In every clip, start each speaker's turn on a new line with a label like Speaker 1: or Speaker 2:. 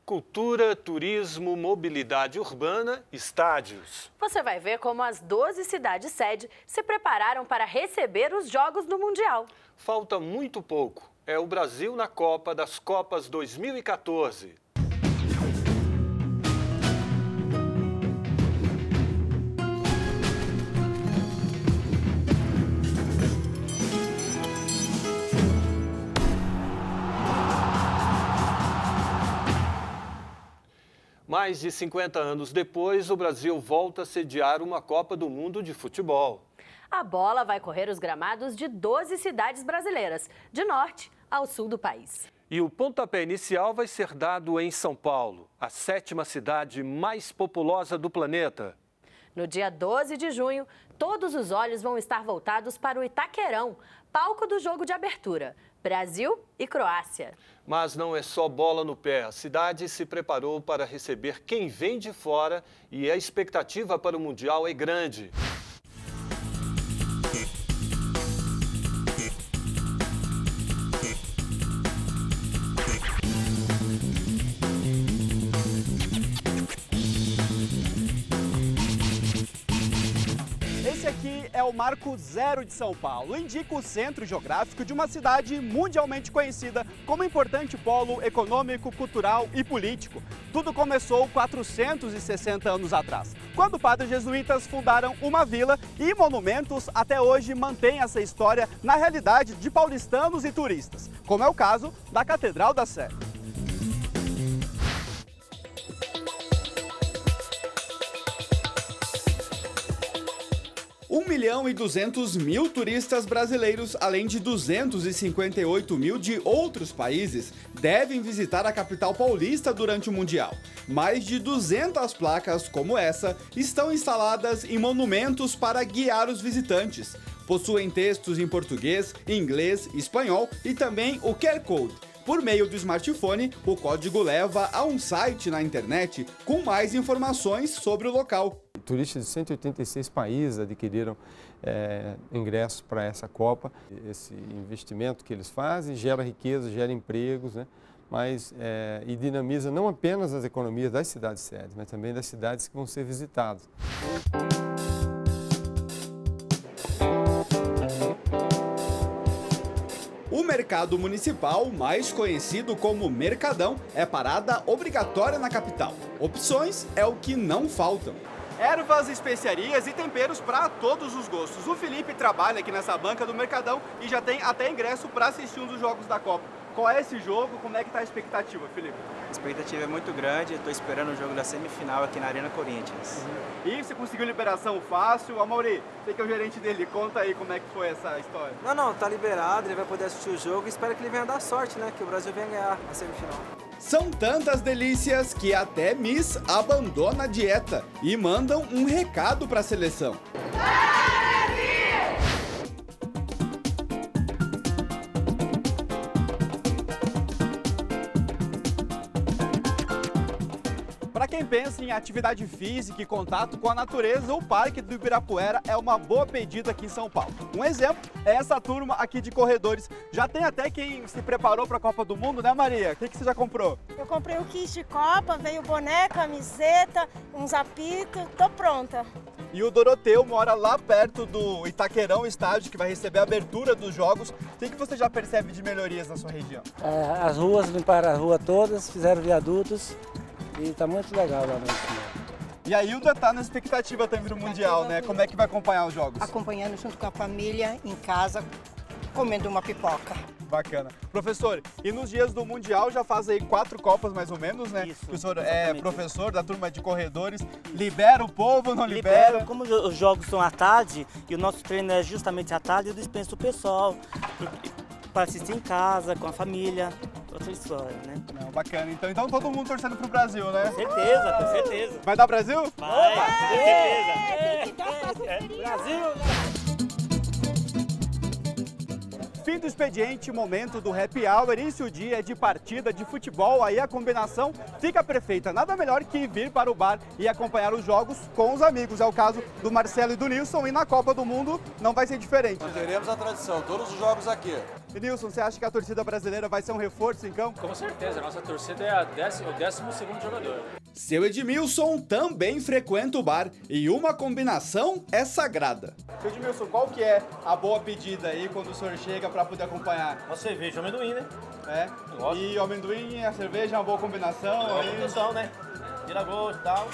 Speaker 1: Cultura, turismo, mobilidade urbana, estádios.
Speaker 2: Você vai ver como as 12 cidades-sede se prepararam para receber os Jogos do Mundial.
Speaker 1: Falta muito pouco. É o Brasil na Copa das Copas 2014. Mais de 50 anos depois, o Brasil volta a sediar uma Copa do Mundo de futebol.
Speaker 2: A bola vai correr os gramados de 12 cidades brasileiras, de norte ao sul do país.
Speaker 1: E o pontapé inicial vai ser dado em São Paulo, a 7ª cidade mais populosa do planeta.
Speaker 2: No dia 12 de junho, todos os olhos vão estar voltados para o Itaquerão, palco do jogo de abertura, Brasil e Croácia.
Speaker 1: Mas não é só bola no pé. A cidade se preparou para receber quem vem de fora e a expectativa para o Mundial é grande.
Speaker 3: Esse aqui é o Marco Zero de São Paulo. Indica o centro geográfico de uma cidade mundialmente conhecida como importante polo econômico, cultural e político. Tudo começou 460 anos atrás, quando padres jesuítas fundaram uma vila e monumentos até hoje mantêm essa história na realidade de paulistanos e turistas, como é o caso da Catedral da Sé. 1.200.000 turistas brasileiros, além de 258 mil de outros países, devem visitar a capital paulista durante o Mundial. Mais de 200 placas como essa estão instaladas em monumentos para guiar os visitantes. Possuem textos em português, inglês, espanhol e também o QR Code. Por meio do smartphone, o código leva a um site na internet com mais informações sobre o local.
Speaker 4: Turistas de 186 países adquiriram ingressos para essa Copa. Esse investimento que eles fazem gera riqueza, gera empregos, né? E dinamiza não apenas as economias das cidades-sedes, mas também das cidades que vão ser visitadas.
Speaker 3: O mercado municipal, mais conhecido como Mercadão, é parada obrigatória na capital. Opções é o que não faltam. Ervas, especiarias e temperos para todos os gostos. O Felipe trabalha aqui nessa banca do Mercadão e já tem até ingresso para assistir um dos jogos da Copa. Qual é esse jogo? Como é que está a expectativa, Felipe?
Speaker 5: A expectativa é muito grande, estou esperando o jogo da semifinal aqui na Arena Corinthians.
Speaker 3: E você conseguiu liberação fácil? Amaury, você que é o gerente dele, conta aí como é que foi essa história.
Speaker 5: Não, tá liberado, ele vai poder assistir o jogo e espero que ele venha dar sorte, né? Que o Brasil venha ganhar a semifinal.
Speaker 3: São tantas delícias que até Miss abandona a dieta e mandam um recado para a seleção. Para quem pensa em atividade física e contato com a natureza, o Parque do Ibirapuera é uma boa pedida aqui em São Paulo. Um exemplo é essa turma aqui de corredores. Já tem até quem se preparou para a Copa do Mundo, né, Maria? O que você já comprou?
Speaker 6: Eu comprei o kit de Copa, veio boné, camiseta, uns apitos, tô pronta.
Speaker 3: E o Doroteu mora lá perto do Itaquerão estádio, que vai receber a abertura dos jogos. O que você já percebe de melhorias na sua região?
Speaker 7: As ruas, limparam a rua todas, fizeram viadutos. E tá muito legal lá no cinema.
Speaker 3: E a Hilda tá na expectativa também do Mundial, né? Como é que vai acompanhar os jogos?
Speaker 6: Acompanhando junto com a família, em casa, comendo uma pipoca.
Speaker 3: Bacana. Professor, e nos dias do Mundial já faz aí 4 Copas mais ou menos, né?
Speaker 7: Isso,
Speaker 3: o senhor
Speaker 7: exatamente.
Speaker 3: é professor da turma de corredores. Libera o povo, não libera?
Speaker 7: Como os jogos são à tarde, e o nosso treino é justamente à tarde, eu dispenso o pessoal para assistir em casa, com a família. Outra história, né?
Speaker 3: Não, bacana. Então todo mundo torcendo pro Brasil, né?
Speaker 7: Com certeza.
Speaker 3: Vai dar Brasil?
Speaker 7: Vai, com certeza. Brasil!
Speaker 3: Fim do expediente, momento do happy hour, e se o dia é de partida de futebol, aí a combinação fica perfeita. Nada melhor que vir para o bar e acompanhar os jogos com os amigos. É o caso do Marcelo e do Nilson, e na Copa do Mundo não vai ser diferente.
Speaker 8: Manteremos a tradição, todos os jogos aqui.
Speaker 3: Edilson, você acha que a torcida brasileira vai ser um reforço em campo?
Speaker 8: Com certeza, a nossa torcida é o 12º jogador.
Speaker 3: Seu Edmilson também frequenta o bar e uma combinação é sagrada. Seu Edmilson, qual que é a boa pedida aí quando o senhor chega para poder acompanhar?
Speaker 9: Uma cerveja, amendoim, né?
Speaker 3: É. E o amendoim e a cerveja é uma boa combinação?
Speaker 9: É uma combinação, né? Tira gosto e tal.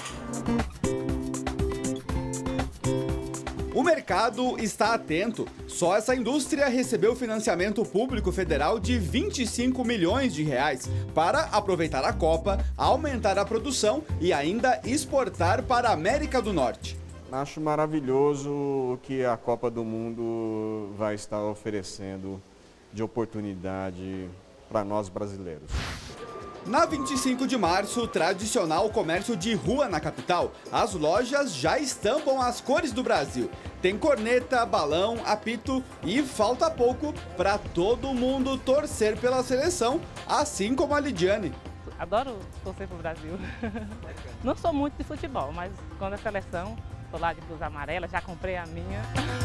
Speaker 3: O mercado está atento. Só essa indústria recebeu financiamento público federal de 25 milhões de reais para aproveitar a Copa, aumentar a produção e ainda exportar para a América do Norte.
Speaker 10: Acho maravilhoso o que a Copa do Mundo vai estar oferecendo de oportunidade para nós brasileiros.
Speaker 3: Na 25 de março, tradicional comércio de rua na capital, as lojas já estampam as cores do Brasil. Tem corneta, balão, apito e falta pouco para todo mundo torcer pela seleção, assim como a Lidiane.
Speaker 11: Adoro torcer pro Brasil. Não sou muito de futebol, mas quando a seleção, tô lá de blusa amarela, já comprei a minha.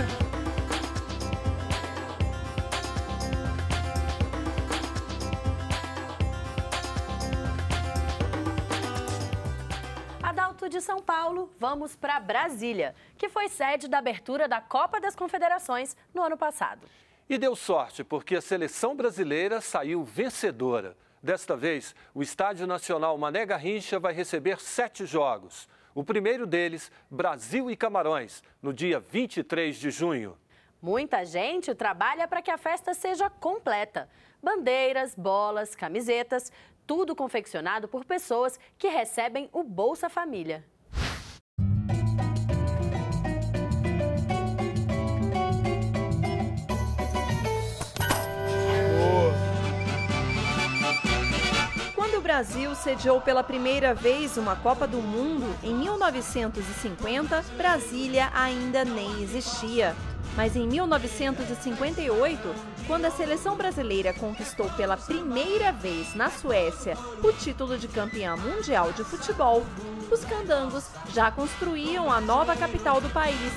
Speaker 2: De São Paulo, vamos para Brasília, que foi sede da abertura da Copa das Confederações no ano passado.
Speaker 1: E deu sorte, porque a seleção brasileira saiu vencedora. Desta vez, o Estádio Nacional Mané Garrincha vai receber 7 jogos. O primeiro deles, Brasil e Camarões, no dia 23 de junho.
Speaker 2: Muita gente trabalha para que a festa seja completa. Bandeiras, bolas, camisetas, tudo confeccionado por pessoas que recebem o Bolsa Família.
Speaker 12: Quando o Brasil sediou pela primeira vez uma Copa do Mundo, em 1950, Brasília ainda nem existia. Mas em 1958, quando a seleção brasileira conquistou pela primeira vez na Suécia o título de campeã mundial de futebol, os candangos já construíam a nova capital do país.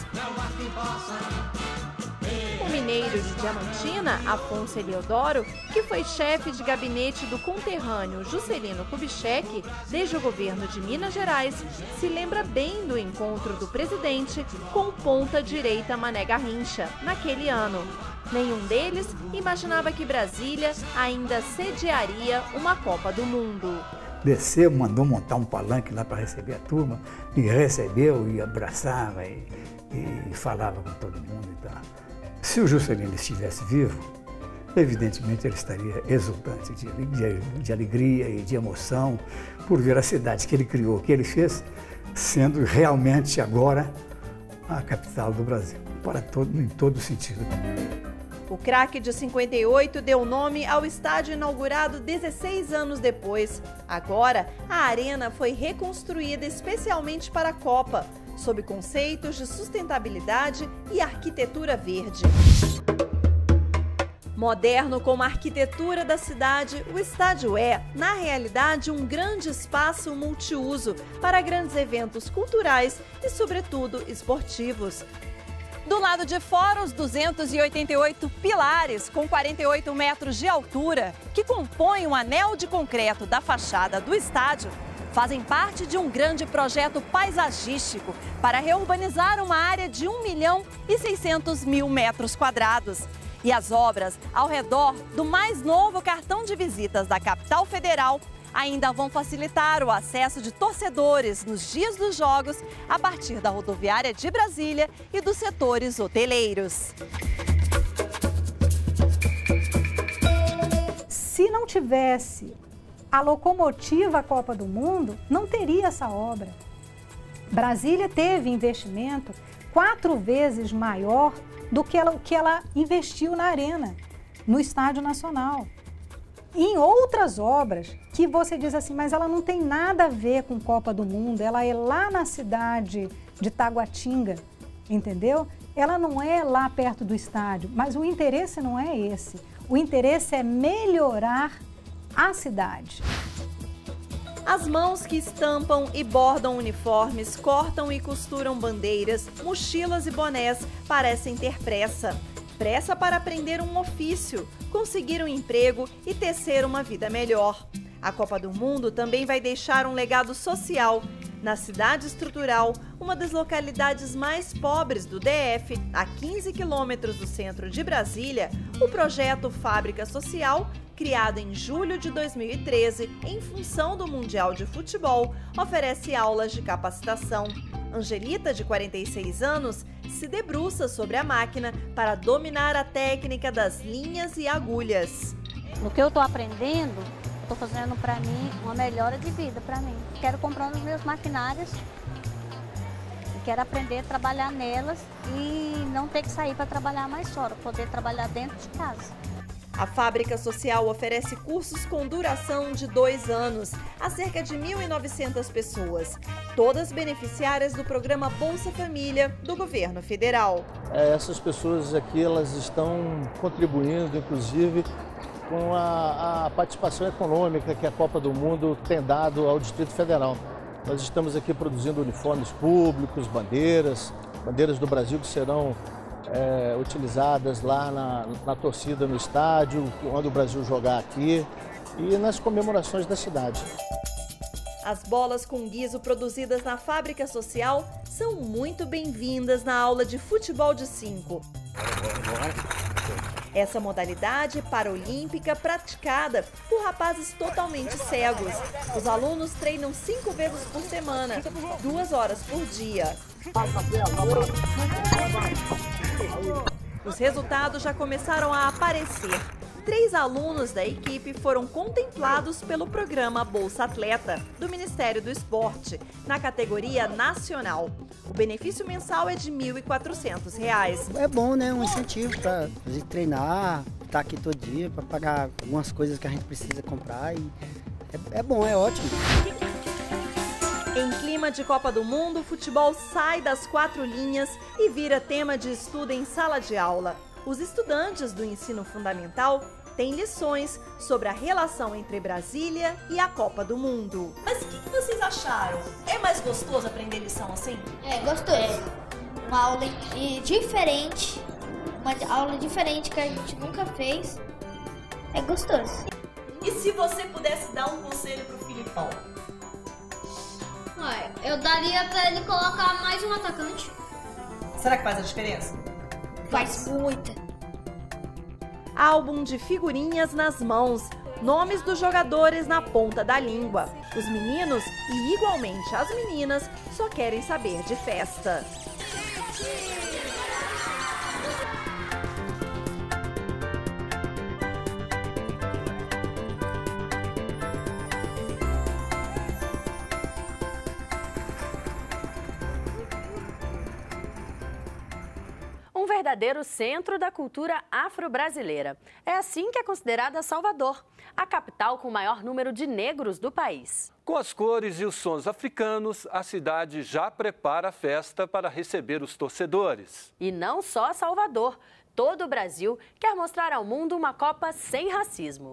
Speaker 12: O mineiro de Diamantina, Afonso Eliodoro, que foi chefe de gabinete do conterrâneo Juscelino Kubitschek desde o governo de Minas Gerais, se lembra bem do encontro do presidente com o ponta-direita Mané Garrincha, naquele ano. Nenhum deles imaginava que Brasília ainda sediaria uma Copa do Mundo.
Speaker 13: Desceu, mandou montar um palanque lá para receber a turma, e recebeu, e abraçava, e falava com todo mundo e tal. Se o Juscelino estivesse vivo, evidentemente ele estaria exultante de alegria e de emoção por ver a cidade que ele criou, que ele fez, sendo realmente agora a capital do Brasil, em todo sentido.
Speaker 12: O craque de 58 deu nome ao estádio inaugurado 16 anos depois. Agora, a arena foi reconstruída especialmente para a Copa, sob conceitos de sustentabilidade e arquitetura verde. Moderno como a arquitetura da cidade, o estádio é, na realidade, um grande espaço multiuso para grandes eventos culturais e, sobretudo, esportivos. Do lado de fora, os 288 pilares com 48 metros de altura, que compõem o anel de concreto da fachada do estádio, fazem parte de um grande projeto paisagístico para reurbanizar uma área de 1.600.000 metros quadrados. E as obras ao redor do mais novo cartão de visitas da capital federal ainda vão facilitar o acesso de torcedores nos dias dos jogos a partir da rodoviária de Brasília e dos setores hoteleiros.
Speaker 14: Se não tivesse a locomotiva Copa do Mundo, não teria essa obra. Brasília teve investimento 4 vezes maior do que ela investiu na arena, no Estádio Nacional. E em outras obras que você diz assim, mas ela não tem nada a ver com Copa do Mundo, ela é lá na cidade de Taguatinga, entendeu? Ela não é lá perto do estádio, mas o interesse não é esse. O interesse é melhorar a cidade.
Speaker 12: As mãos que estampam e bordam uniformes, cortam e costuram bandeiras, mochilas e bonés parecem ter pressa. pressa para aprender um ofício, conseguir um emprego e tecer uma vida melhor. A Copa do Mundo também vai deixar um legado social. Na Cidade Estrutural, uma das localidades mais pobres do DF, a 15 quilômetros do centro de Brasília, o projeto Fábrica Social, criado em julho de 2013 em função do Mundial de Futebol, oferece aulas de capacitação. Angelita, de 46 anos, se debruça sobre a máquina para dominar a técnica das linhas e agulhas.
Speaker 15: No que eu estou aprendendo, estou fazendo para mim uma melhora de vida para mim. Quero comprar os meus maquinários e quero aprender a trabalhar nelas e não ter que sair para trabalhar mais fora, poder trabalhar dentro de casa.
Speaker 12: A Fábrica Social oferece cursos com duração de 2 anos a cerca de 1.900 pessoas, todas beneficiárias do programa Bolsa Família do governo federal.
Speaker 16: Essas pessoas aqui, elas estão contribuindo, inclusive, com a participação econômica que a Copa do Mundo tem dado ao Distrito Federal. Nós estamos aqui produzindo uniformes públicos, bandeiras do Brasil que serão utilizadas lá na torcida no estádio, quando o Brasil jogar aqui, e nas comemorações da cidade.
Speaker 12: As bolas com guiso produzidas na Fábrica Social são muito bem-vindas na aula de futebol de 5. Essa modalidade paralímpica praticada por rapazes totalmente cegos. Os alunos treinam 5 vezes por semana, 2 horas por dia. Os resultados já começaram a aparecer. 3 alunos da equipe foram contemplados pelo programa Bolsa Atleta, do Ministério do Esporte, na categoria nacional. O benefício mensal é de R$ 1.400.
Speaker 17: É bom, né? Um incentivo para a gente treinar, estar aqui todo dia, para pagar algumas coisas que a gente precisa comprar. E é bom, é ótimo.
Speaker 12: Em clima de Copa do Mundo, o futebol sai das 4 linhas e vira tema de estudo em sala de aula. Os estudantes do ensino fundamental têm lições sobre a relação entre Brasília e a Copa do Mundo. Mas o que vocês acharam? É mais gostoso aprender lição assim?
Speaker 18: É, gostoso. Uma aula diferente, uma aula diferente que a gente nunca fez. É gostoso.
Speaker 12: E se você pudesse dar um conselho pro Filipão?
Speaker 18: Eu daria pra ele colocar mais um atacante.
Speaker 12: Será que faz a diferença?
Speaker 18: Faz muita.
Speaker 12: Álbum de figurinhas nas mãos, nomes dos jogadores na ponta da língua. Os meninos e igualmente as meninas só querem saber de festa.
Speaker 2: Um verdadeiro centro da cultura afro-brasileira. É assim que é considerada Salvador, a capital com o maior número de negros do país.
Speaker 1: Com as cores e os sons africanos, a cidade já prepara a festa para receber os torcedores.
Speaker 2: E não só Salvador, todo o Brasil quer mostrar ao mundo uma Copa sem racismo.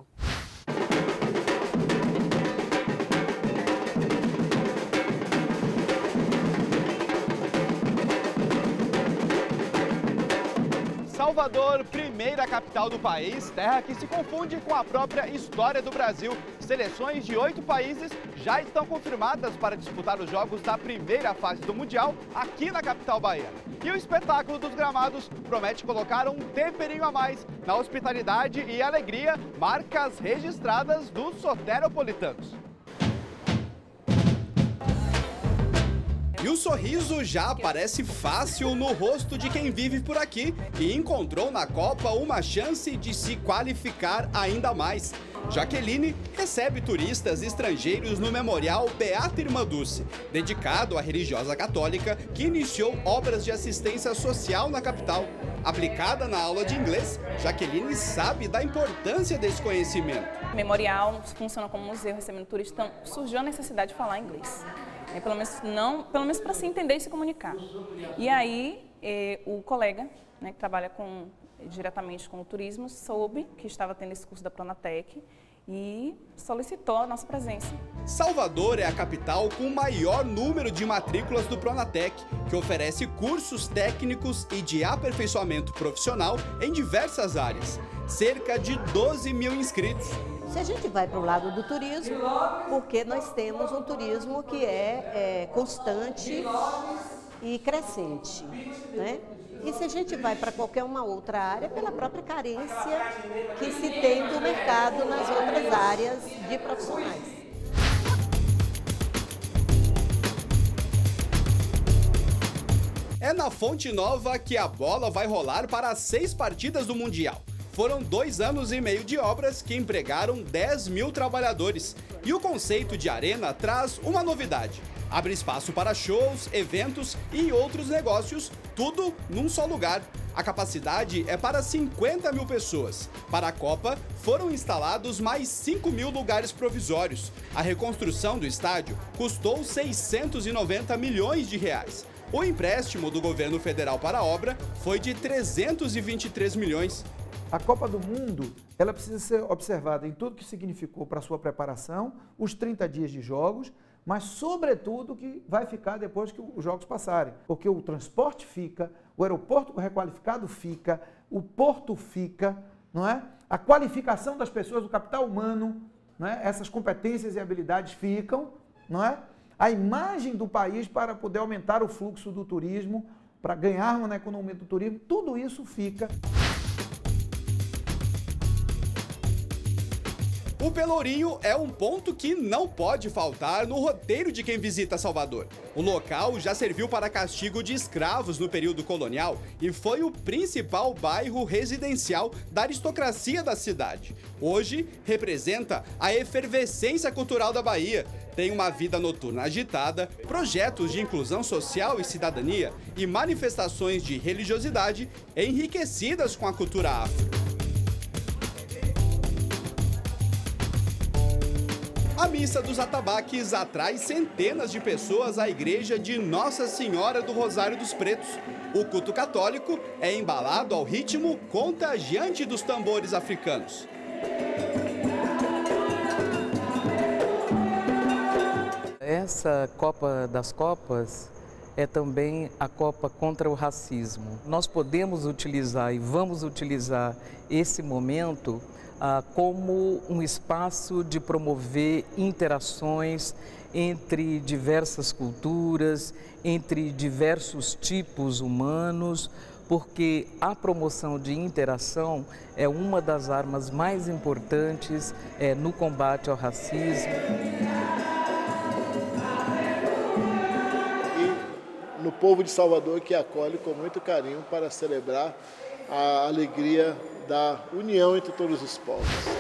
Speaker 3: Salvador, primeira capital do país, terra que se confunde com a própria história do Brasil. Seleções de 8 países já estão confirmadas para disputar os jogos da primeira fase do Mundial aqui na capital baiana. E o espetáculo dos gramados promete colocar um temperinho a mais na hospitalidade e alegria, marcas registradas dos soteropolitanos. E o sorriso já aparece fácil no rosto de quem vive por aqui e encontrou na Copa uma chance de se qualificar ainda mais. Jaqueline recebe turistas estrangeiros no Memorial Beata Irmã Dulce, dedicado à religiosa católica que iniciou obras de assistência social na capital. Aplicada na aula de inglês, Jaqueline sabe da importância desse conhecimento.
Speaker 19: O Memorial funciona como museu recebendo turistas, então surgiu a necessidade de falar inglês. Pelo menos para se entender e se comunicar. E aí, o colega, né, que trabalha com diretamente com o turismo, soube que estava tendo esse curso da Pronatec e solicitou a nossa presença.
Speaker 3: Salvador é a capital com o maior número de matrículas do Pronatec, que oferece cursos técnicos e de aperfeiçoamento profissional em diversas áreas. Cerca de 12 mil inscritos.
Speaker 20: Se a gente vai para o lado do turismo, porque nós temos um turismo que é constante e crescente, né? E se a gente vai para qualquer uma outra área, pela própria carência que se tem do mercado nas outras áreas de profissionais.
Speaker 3: É na Fonte Nova que a bola vai rolar para as 6 partidas do Mundial. Foram 2 anos e meio de obras que empregaram 10 mil trabalhadores. E o conceito de arena traz uma novidade. Abre espaço para shows, eventos e outros negócios, tudo num só lugar. A capacidade é para 50 mil pessoas. Para a Copa, foram instalados mais 5 mil lugares provisórios. A reconstrução do estádio custou 690 milhões de reais. O empréstimo do governo federal para a obra foi de 323 milhões.
Speaker 21: A Copa do Mundo, ela precisa ser observada em tudo que significou para a sua preparação, os 30 dias de jogos, mas sobretudo o que vai ficar depois que os jogos passarem. Porque o transporte fica, o aeroporto requalificado fica, o porto fica, não é? A qualificação das pessoas, o capital humano, não é? Essas competências e habilidades ficam, não é? A imagem do país para poder aumentar o fluxo do turismo, para ganharmos na economia do turismo, tudo isso fica.
Speaker 3: O Pelourinho é um ponto que não pode faltar no roteiro de quem visita Salvador. O local já serviu para castigo de escravos no período colonial e foi o principal bairro residencial da aristocracia da cidade. Hoje, representa a efervescência cultural da Bahia. Tem uma vida noturna agitada, projetos de inclusão social e cidadania e manifestações de religiosidade enriquecidas com a cultura afro. A Missa dos Atabaques atrai centenas de pessoas à igreja de Nossa Senhora do Rosário dos Pretos. O culto católico é embalado ao ritmo contagiante dos tambores africanos.
Speaker 22: Essa Copa das Copas é também a Copa contra o racismo. Nós podemos utilizar e vamos utilizar esse momento como um espaço de promover interações entre diversas culturas, entre diversos tipos humanos, porque a promoção de interação é uma das armas mais importantes no combate ao racismo.
Speaker 23: E no povo de Salvador, que acolhe com muito carinho para celebrar a alegria da união entre todos os povos.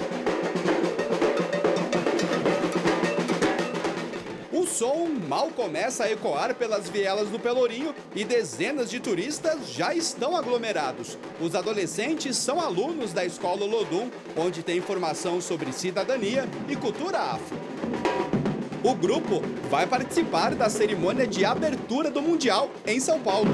Speaker 3: O som mal começa a ecoar pelas vielas do Pelourinho e dezenas de turistas já estão aglomerados. Os adolescentes são alunos da Escola Olodum, onde tem informação sobre cidadania e cultura afro. O grupo vai participar da cerimônia de abertura do Mundial em São Paulo.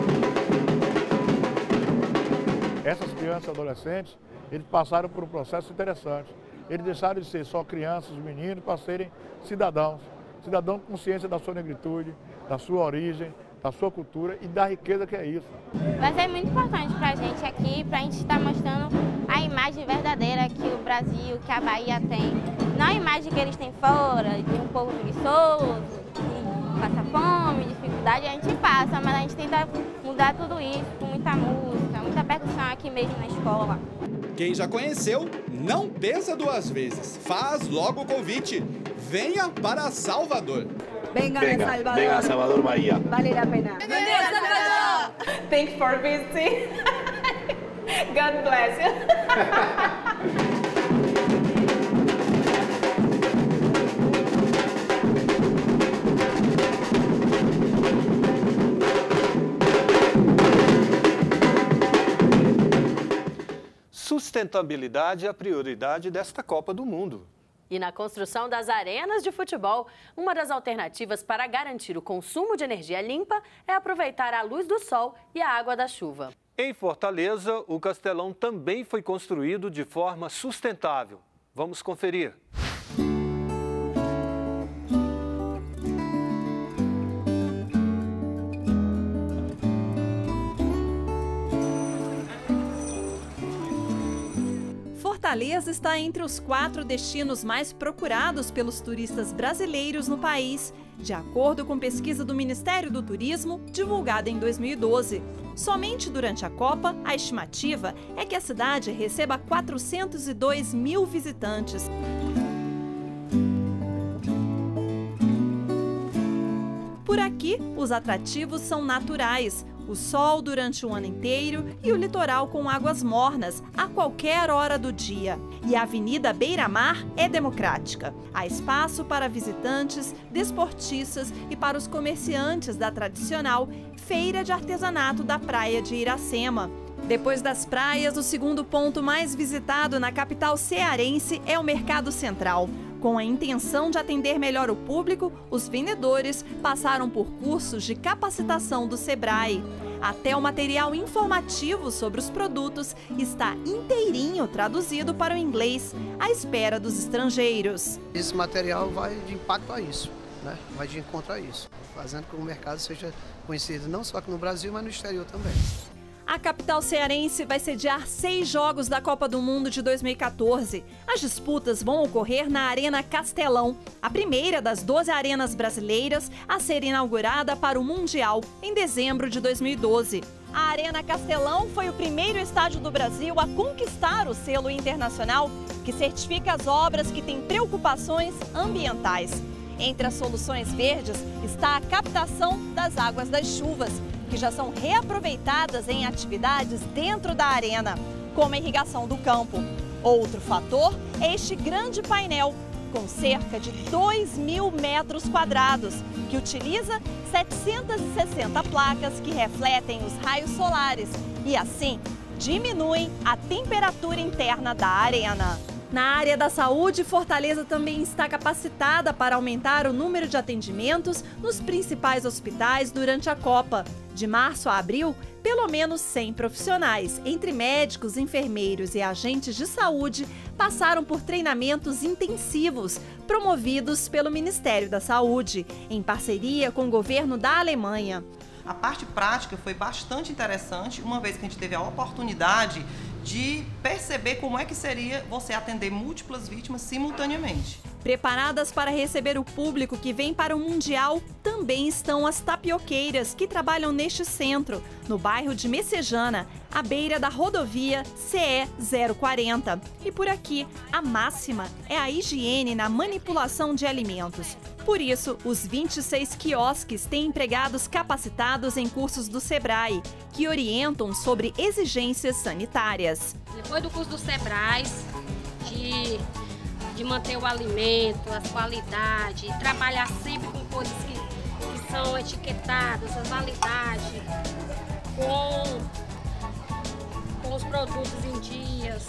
Speaker 24: Essas crianças e adolescentes, eles passaram por um processo interessante. Eles deixaram de ser só crianças, meninos, para serem cidadãos. Cidadão com consciência da sua negritude, da sua origem, da sua cultura e da riqueza que é isso.
Speaker 25: Vai ser muito importante para a gente aqui, para a gente estar mostrando a imagem verdadeira que o Brasil, que a Bahia tem. Não a imagem que eles têm fora, de um povo preguiçoso, que passa fome, dificuldade, a gente passa, mas a gente tenta mudar tudo isso com muita música, muita percussão aqui mesmo na escola.
Speaker 3: Quem já conheceu, não pensa duas vezes. Faz logo o convite. Venha para Salvador.
Speaker 26: Venga a Salvador. Venga a Salvador, Bahia.
Speaker 20: Vale a pena.
Speaker 19: Venga a Salvador. Thank you for visiting. God bless you.
Speaker 1: Sustentabilidade é a prioridade desta Copa do Mundo.
Speaker 2: E na construção das arenas de futebol, uma das alternativas para garantir o consumo de energia limpa é aproveitar a luz do sol e a água da chuva.
Speaker 1: Em Fortaleza, o Castelão também foi construído de forma sustentável. Vamos conferir.
Speaker 12: Fortaleza está entre os 4 destinos mais procurados pelos turistas brasileiros no país, de acordo com pesquisa do Ministério do Turismo, divulgada em 2012. Somente durante a Copa, a estimativa é que a cidade receba 402 mil visitantes. Por aqui, os atrativos são naturais. O sol durante o ano inteiro e o litoral com águas mornas a qualquer hora do dia. E a Avenida Beira-Mar é democrática. Há espaço para visitantes, desportistas e para os comerciantes da tradicional Feira de Artesanato da Praia de Iracema. Depois das praias, o segundo ponto mais visitado na capital cearense é o Mercado Central. Com a intenção de atender melhor o público, os vendedores passaram por cursos de capacitação do Sebrae. Até o material informativo sobre os produtos está inteirinho traduzido para o inglês, à espera dos estrangeiros.
Speaker 4: Esse material vai de impacto a isso, né? Vai de encontro a isso, fazendo com que o mercado seja conhecido não só aqui no Brasil, mas no exterior também.
Speaker 12: A capital cearense vai sediar 6 jogos da Copa do Mundo de 2014. As disputas vão ocorrer na Arena Castelão, a primeira das 12 arenas brasileiras a ser inaugurada para o Mundial, em dezembro de 2012. A Arena Castelão foi o primeiro estádio do Brasil a conquistar o selo internacional que certifica as obras que têm preocupações ambientais. Entre as soluções verdes está a captação das águas das chuvas, que já são reaproveitadas em atividades dentro da arena, como a irrigação do campo. Outro fator é este grande painel, com cerca de 2.000 metros quadrados, que utiliza 760 placas que refletem os raios solares e, assim, diminuem a temperatura interna da arena. Na área da saúde, Fortaleza também está capacitada para aumentar o número de atendimentos nos principais hospitais durante a Copa. De março a abril, pelo menos 100 profissionais, entre médicos, enfermeiros e agentes de saúde, passaram por treinamentos intensivos, promovidos pelo Ministério da Saúde, em parceria com o governo da Alemanha.
Speaker 5: A parte prática foi bastante interessante, uma vez que a gente teve a oportunidade de perceber como é que seria você atender múltiplas vítimas simultaneamente.
Speaker 12: Preparadas para receber o público que vem para o Mundial, também estão as tapioqueiras que trabalham neste centro, no bairro de Messejana, à beira da rodovia CE 040. E por aqui, a máxima é a higiene na manipulação de alimentos. Por isso, os 26 quiosques têm empregados capacitados em cursos do Sebrae, que orientam sobre exigências sanitárias.
Speaker 6: Depois do curso do Sebrae, de manter o alimento, as qualidades, trabalhar sempre com coisas que são etiquetadas, a validade, com os produtos em dias.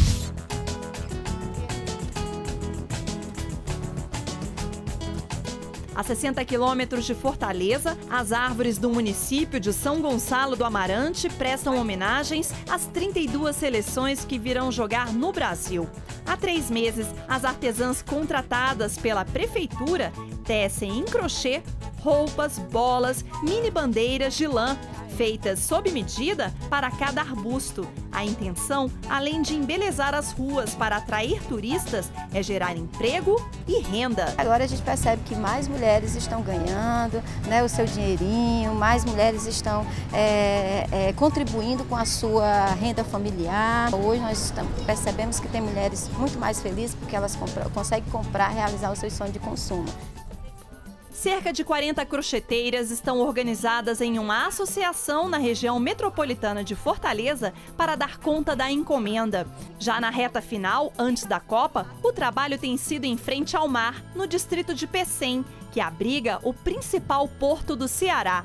Speaker 12: A 60 quilômetros de Fortaleza, as árvores do município de São Gonçalo do Amarante prestam homenagens às 32 seleções que virão jogar no Brasil. Há 3 meses, as artesãs contratadas pela prefeitura tecem em crochê roupas, bolas, mini bandeiras de lã, feitas sob medida para cada arbusto. A intenção, além de embelezar as ruas para atrair turistas, é gerar emprego e renda.
Speaker 7: Agora a gente percebe que mais mulheres estão ganhando, né, o seu dinheirinho, mais mulheres estão contribuindo com a sua renda familiar. Hoje nós percebemos que tem mulheres muito mais felizes porque elas conseguem comprar, realizar o seu sonho de consumo.
Speaker 12: Cerca de 40 crocheteiras estão organizadas em uma associação na região metropolitana de Fortaleza para dar conta da encomenda. Já na reta final, antes da Copa, o trabalho tem sido em frente ao mar, no distrito de Pecém, que abriga o principal porto do Ceará.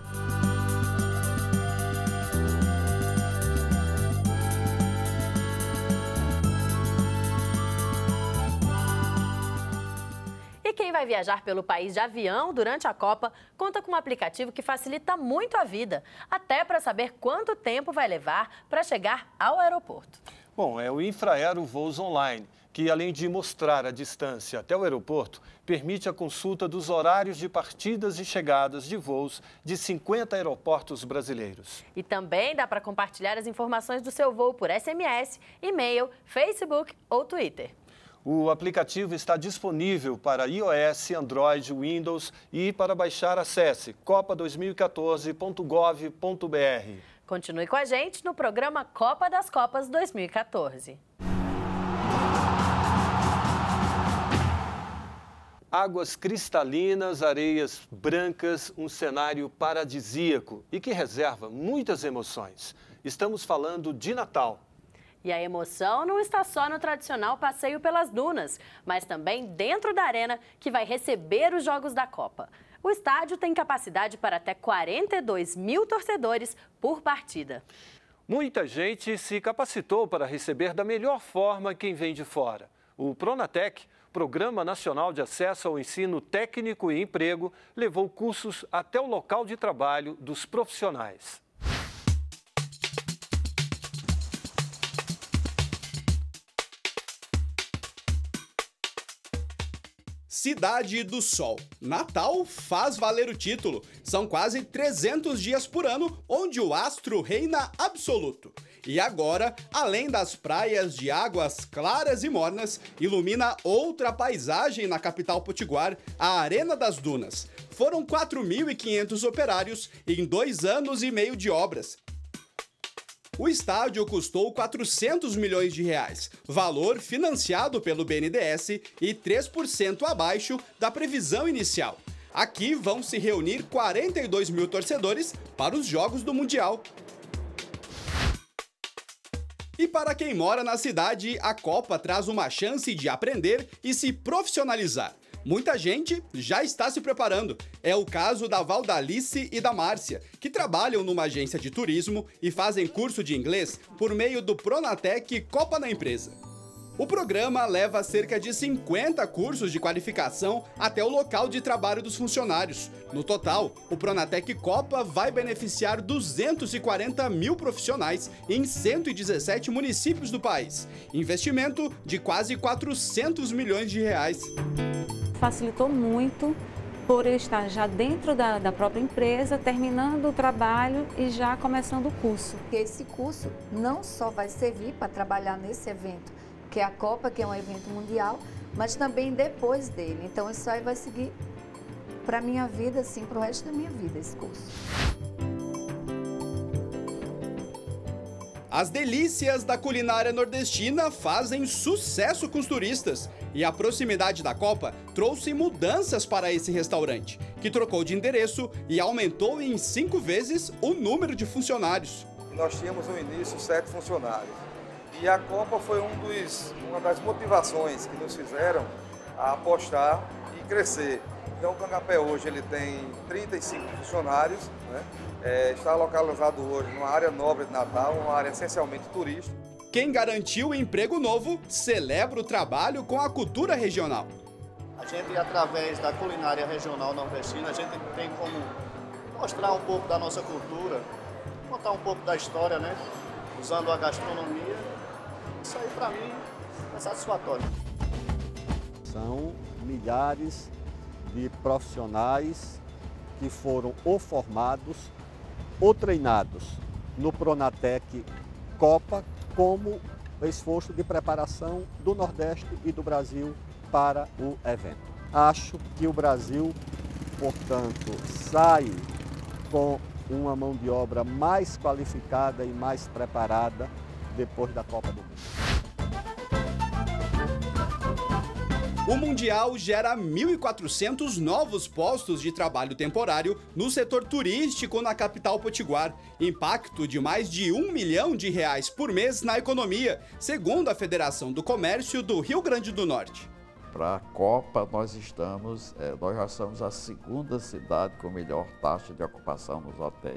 Speaker 2: E quem vai viajar pelo país de avião durante a Copa conta com um aplicativo que facilita muito a vida, até para saber quanto tempo vai levar para chegar ao aeroporto.
Speaker 1: Bom, é o Infraero Voos Online, que além de mostrar a distância até o aeroporto, permite a consulta dos horários de partidas e chegadas de voos de 50 aeroportos brasileiros.
Speaker 2: E também dá para compartilhar as informações do seu voo por SMS, e-mail, Facebook ou Twitter.
Speaker 1: O aplicativo está disponível para iOS, Android, Windows e para baixar acesse copa2014.gov.br.
Speaker 2: Continue com a gente no programa Copa das Copas 2014.
Speaker 1: Águas cristalinas, areias brancas, um cenário paradisíaco e que reserva muitas emoções. Estamos falando de Natal.
Speaker 2: E a emoção não está só no tradicional passeio pelas dunas, mas também dentro da arena que vai receber os Jogos da Copa. O estádio tem capacidade para até 42 mil torcedores por partida.
Speaker 1: Muita gente se capacitou para receber da melhor forma quem vem de fora. O Pronatec, Programa Nacional de Acesso ao Ensino Técnico e Emprego, levou cursos até o local de trabalho dos profissionais.
Speaker 3: Cidade do Sol. Natal faz valer o título. São quase 300 dias por ano onde o astro reina absoluto. E agora, além das praias de águas claras e mornas, ilumina outra paisagem na capital potiguar, a Arena das Dunas. Foram 4.500 operários em 2 anos e meio de obras. O estádio custou 400 milhões de reais, valor financiado pelo BNDES e 3% abaixo da previsão inicial. Aqui vão se reunir 42 mil torcedores para os Jogos do Mundial. E para quem mora na cidade, a Copa traz uma chance de aprender e se profissionalizar. Muita gente já está se preparando. É o caso da Valdalice e da Márcia, que trabalham numa agência de turismo e fazem curso de inglês por meio do Pronatec Copa na Empresa. O programa leva cerca de 50 cursos de qualificação até o local de trabalho dos funcionários. No total, o Pronatec Copa vai beneficiar 240 mil profissionais em 117 municípios do país. Investimento de quase 400 milhões de reais.
Speaker 8: Facilitou muito por eu estar já dentro da própria empresa, terminando o trabalho e já começando o curso.
Speaker 9: Esse curso não só vai servir para trabalhar nesse evento, que é a Copa, que é um evento mundial, mas também depois dele. Então isso aí vai seguir para a minha vida, assim, para o resto da minha vida, esse curso.
Speaker 3: As delícias da culinária nordestina fazem sucesso com os turistas. E a proximidade da Copa trouxe mudanças para esse restaurante, que trocou de endereço e aumentou em 5 vezes o número de funcionários.
Speaker 10: Nós tínhamos no início 7 funcionários. E a Copa foi uma das motivações que nos fizeram a apostar e crescer. Então o Cangapé hoje ele tem 35 funcionários, né? Está localizado hoje numa área nobre de Natal, uma área essencialmente turística.
Speaker 3: Quem garantiu o emprego novo celebra o trabalho com a cultura regional.
Speaker 11: A gente, através da culinária regional nordestina, a gente tem como mostrar um pouco da nossa cultura, contar um pouco da história, né? Usando a gastronomia. Isso aí, para mim, é satisfatório.
Speaker 13: São milhares de profissionais que foram ou formados ou treinados no Pronatec Copa como esforço de preparação do Nordeste e do Brasil para o evento. Acho que o Brasil, portanto, sai com uma mão de obra mais qualificada e mais preparada depois da Copa do Mundo.
Speaker 3: O Mundial gera 1.400 novos postos de trabalho temporário no setor turístico na capital potiguar. Impacto de mais de R$1 milhão por mês na economia, segundo a Federação do Comércio do Rio Grande do Norte.
Speaker 14: Para a Copa, nós já somos a 2ª cidade com melhor taxa de ocupação nos hotéis.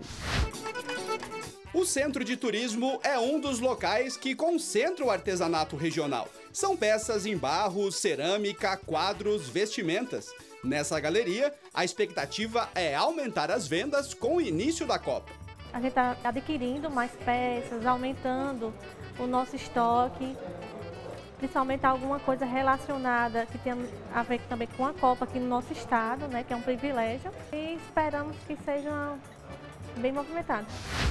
Speaker 3: O Centro de Turismo é um dos locais que concentra o artesanato regional. são peças em barro, cerâmica, quadros, vestimentas. Nessa galeria, a expectativa é aumentar as vendas com o início da Copa.
Speaker 15: A gente está adquirindo mais peças, aumentando o nosso estoque, principalmente alguma coisa relacionada que tem a ver também com a Copa aqui no nosso estado, né, que é um privilégio, e esperamos que seja bem movimentado.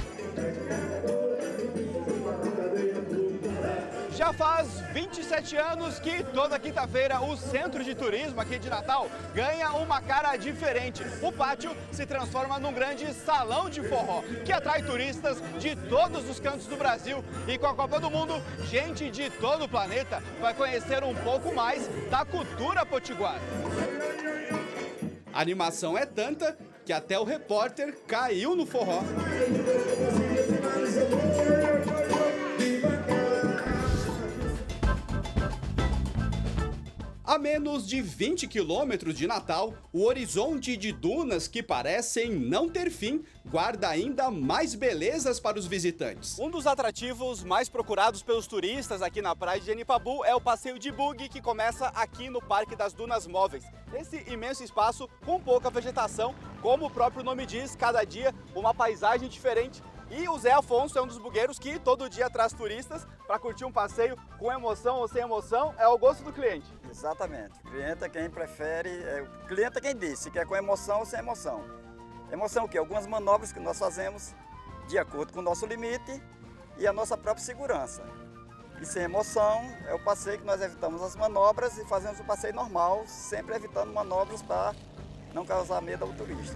Speaker 3: Já faz 27 anos que toda quinta-feira o Centro de Turismo aqui de Natal ganha uma cara diferente. O pátio se transforma num grande salão de forró, que atrai turistas de todos os cantos do Brasil. E com a Copa do Mundo, gente de todo o planeta vai conhecer um pouco mais da cultura potiguara. A animação é tanta que até o repórter caiu no forró. A menos de 20 quilômetros de Natal, o horizonte de dunas que parecem não ter fim guarda ainda mais belezas para os visitantes. Um dos atrativos mais procurados pelos turistas aqui na praia de Genipabu é o passeio de buggy, que começa aqui no Parque das Dunas Móveis. Esse imenso espaço com pouca vegetação, como o próprio nome diz, cada dia uma paisagem diferente. E o Zé Afonso é um dos bugueiros que todo dia traz turistas para curtir um passeio com emoção ou sem emoção, é o gosto do cliente.
Speaker 16: Exatamente, o cliente é quem prefere, o cliente é quem diz se quer com emoção ou sem emoção. Emoção o quê? Algumas manobras que nós fazemos de acordo com o nosso limite e a nossa própria segurança. E sem emoção é o passeio que nós evitamos as manobras e fazemos o passeio normal, sempre evitando manobras para não causar medo ao turista.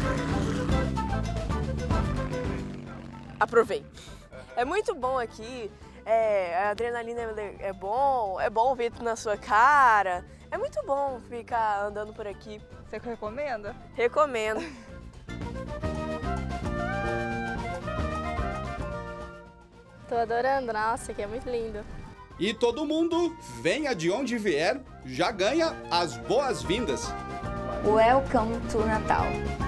Speaker 17: Aprovei. É muito bom aqui, a adrenalina é bom ver tudo na sua cara. É muito bom ficar andando por aqui.
Speaker 19: Você recomenda?
Speaker 17: Recomendo. Tô adorando, nossa, aqui é muito lindo.
Speaker 3: E todo mundo, venha de onde vier, já ganha as boas-vindas.
Speaker 9: Welcome to Natal.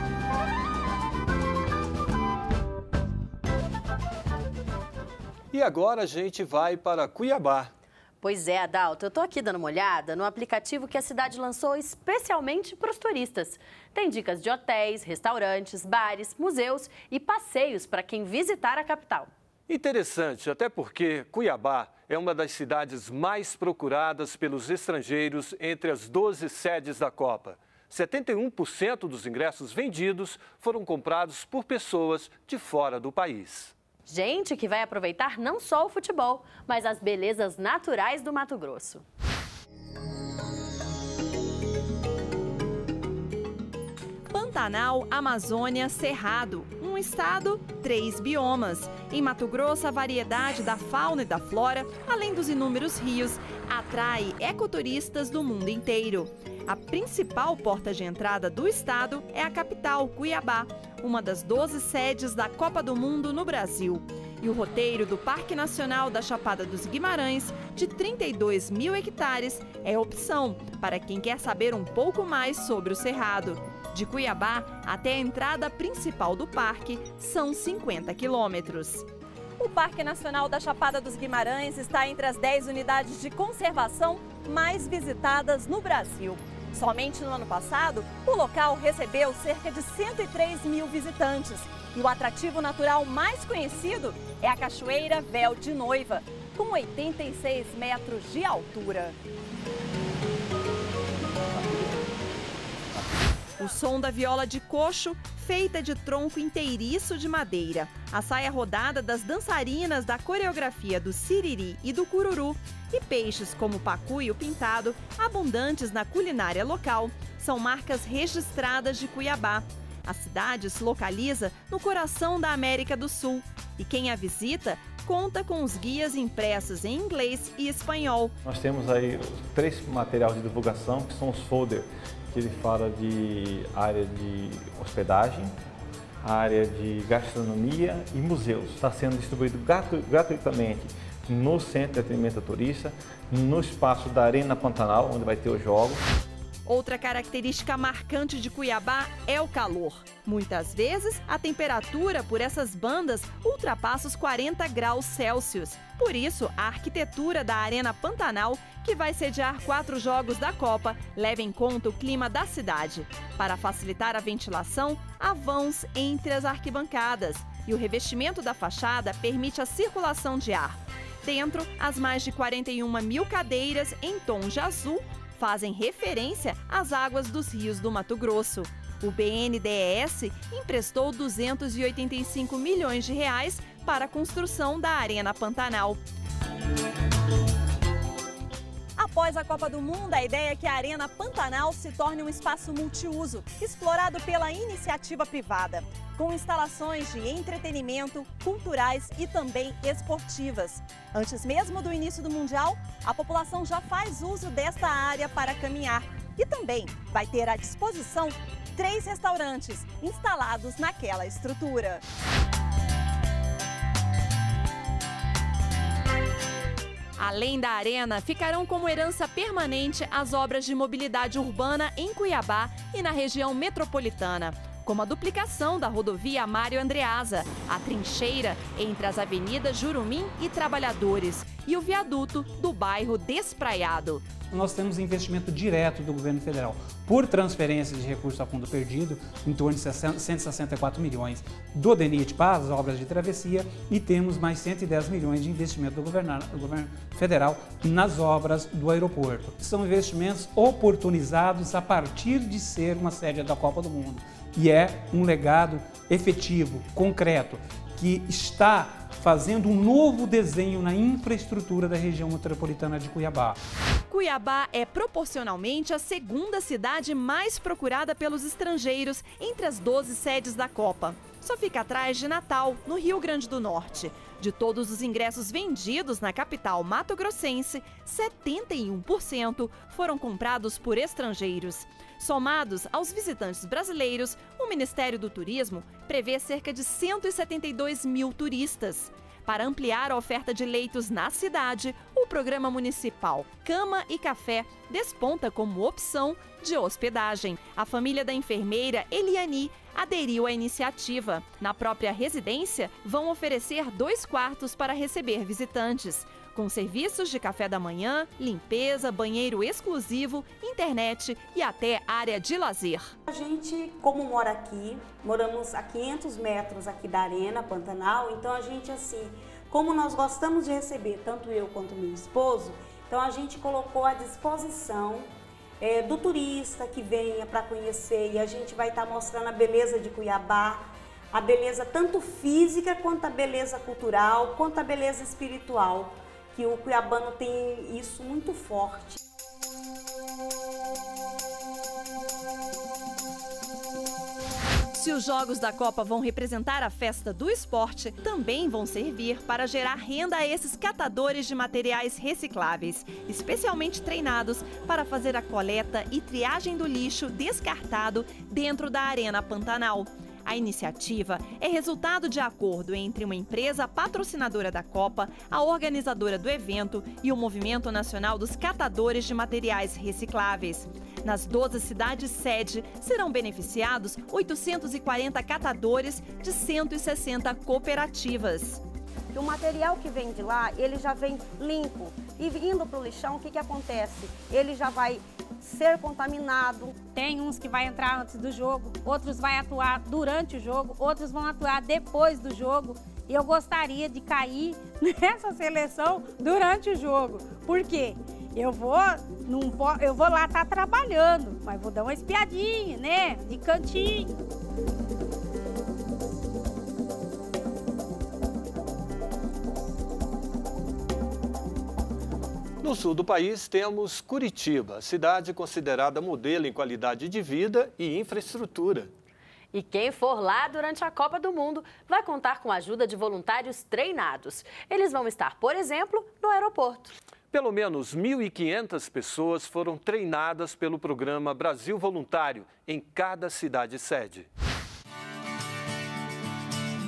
Speaker 1: E agora a gente vai para Cuiabá.
Speaker 2: Pois é, Adalto, eu tô aqui dando uma olhada no aplicativo que a cidade lançou especialmente para os turistas. Tem dicas de hotéis, restaurantes, bares, museus e passeios para quem visitar a capital.
Speaker 1: Interessante, até porque Cuiabá é uma das cidades mais procuradas pelos estrangeiros entre as 12 sedes da Copa. 71% dos ingressos vendidos foram comprados por pessoas de fora do país.
Speaker 2: Gente que vai aproveitar não só o futebol, mas as belezas naturais do Mato Grosso.
Speaker 12: Pantanal, Amazônia, Cerrado. Um estado, 3 biomas. Em Mato Grosso, a variedade da fauna e da flora, além dos inúmeros rios, atrai ecoturistas do mundo inteiro. A principal porta de entrada do estado é a capital, Cuiabá, uma das 12 sedes da Copa do Mundo no Brasil. E o roteiro do Parque Nacional da Chapada dos Guimarães, de 32 mil hectares, é opção para quem quer saber um pouco mais sobre o Cerrado. De Cuiabá até a entrada principal do parque são 50 quilômetros. O Parque Nacional da Chapada dos Guimarães está entre as 10 unidades de conservação mais visitadas no Brasil. Somente no ano passado, o local recebeu cerca de 103 mil visitantes. E o atrativo natural mais conhecido é a Cachoeira Véu de Noiva, com 86 metros de altura. O som da viola de coxo, feita de tronco inteiriço de madeira. A saia rodada das dançarinas da coreografia do siriri e do cururu. E peixes como o pacu e o pintado, abundantes na culinária local, são marcas registradas de Cuiabá. A cidade se localiza no coração da América do Sul. E quem a visita conta com os guias impressos em inglês e espanhol.
Speaker 18: Nós temos aí 3 materiais de divulgação, que são os folders, que ele fala de área de hospedagem, área de gastronomia e museus. Está sendo distribuído gratuitamente no Centro de Atendimento ao Turista, no espaço da Arena Pantanal, onde vai ter os jogos.
Speaker 12: Outra característica marcante de Cuiabá é o calor. Muitas vezes, a temperatura por essas bandas ultrapassa os 40 graus Celsius. Por isso, a arquitetura da Arena Pantanal, que vai sediar 4 jogos da Copa, leva em conta o clima da cidade. Para facilitar a ventilação, há vãos entre as arquibancadas e o revestimento da fachada permite a circulação de ar. Dentro, as mais de 41 mil cadeiras em tons de azul fazem referência às águas dos rios do Mato Grosso. O BNDES emprestou 285 milhões de reais para a construção da Arena Pantanal. Após a Copa do Mundo, a ideia é que a Arena Pantanal se torne um espaço multiuso, explorado pela iniciativa privada, com instalações de entretenimento, culturais e também esportivas. Antes mesmo do início do Mundial, a população já faz uso desta área para caminhar e também vai ter à disposição 3 restaurantes instalados naquela estrutura. Além da arena, ficarão como herança permanente as obras de mobilidade urbana em Cuiabá e na região metropolitana, como a duplicação da rodovia Mário Andreasa, a trincheira entre as avenidas Jurumim e Trabalhadores e o viaduto do bairro Despraiado.
Speaker 21: Nós temos investimento direto do governo federal por transferência de recursos a fundo perdido, em torno de 164 milhões do DENIT para as obras de travessia e temos mais 110 milhões de investimento do governo federal nas obras do aeroporto. São investimentos oportunizados a partir de ser uma sede da Copa do Mundo e é um legado efetivo, concreto, que está fazendo um novo desenho na infraestrutura da região metropolitana de Cuiabá.
Speaker 12: Cuiabá é proporcionalmente a segunda cidade mais procurada pelos estrangeiros entre as 12 sedes da Copa. Só fica atrás de Natal, no Rio Grande do Norte. De todos os ingressos vendidos na capital mato-grossense, 71% foram comprados por estrangeiros. Somados aos visitantes brasileiros, o Ministério do Turismo prevê cerca de 172 mil turistas. Para ampliar a oferta de leitos na cidade, o programa municipal Cama e Café desponta como opção de hospedagem. A família da enfermeira Eliani aderiu à iniciativa. Na própria residência, vão oferecer 2 quartos para receber visitantes, com serviços de café da manhã, limpeza, banheiro exclusivo, internet e até área de lazer.
Speaker 22: A gente, como mora aqui, moramos a 500 metros aqui da Arena Pantanal, então a gente assim, como nós gostamos de receber, tanto eu quanto meu esposo, então a gente colocou à disposição do turista que venha para conhecer e a gente vai estar mostrando a beleza de Cuiabá, a beleza tanto física quanto a beleza cultural, quanto a beleza espiritual, que o cuiabano tem isso muito forte.
Speaker 12: Se os Jogos da Copa vão representar a festa do esporte, também vão servir para gerar renda a esses catadores de materiais recicláveis, especialmente treinados para fazer a coleta e triagem do lixo descartado dentro da Arena Pantanal. A iniciativa é resultado de acordo entre uma empresa patrocinadora da Copa, a organizadora do evento e o Movimento Nacional dos Catadores de Materiais Recicláveis. Nas 12 cidades sede, serão beneficiados 840 catadores de 160 cooperativas.
Speaker 23: O material que vem de lá, ele já vem limpo. E indo para o lixão, o que acontece? Ele já vai ser contaminado.
Speaker 6: Tem uns que vai entrar antes do jogo, outros vai atuar durante o jogo, outros vão atuar depois do jogo. E eu gostaria de cair nessa seleção durante o jogo. Por quê? Eu vou lá estar trabalhando, mas vou dar uma espiadinha, né? De cantinho.
Speaker 1: No sul do país temos Curitiba, cidade considerada modelo em qualidade de vida e infraestrutura.
Speaker 2: E quem for lá durante a Copa do Mundo vai contar com a ajuda de voluntários treinados. Eles vão estar, por exemplo, no aeroporto.
Speaker 1: Pelo menos 1.500 pessoas foram treinadas pelo programa Brasil Voluntário em cada cidade sede.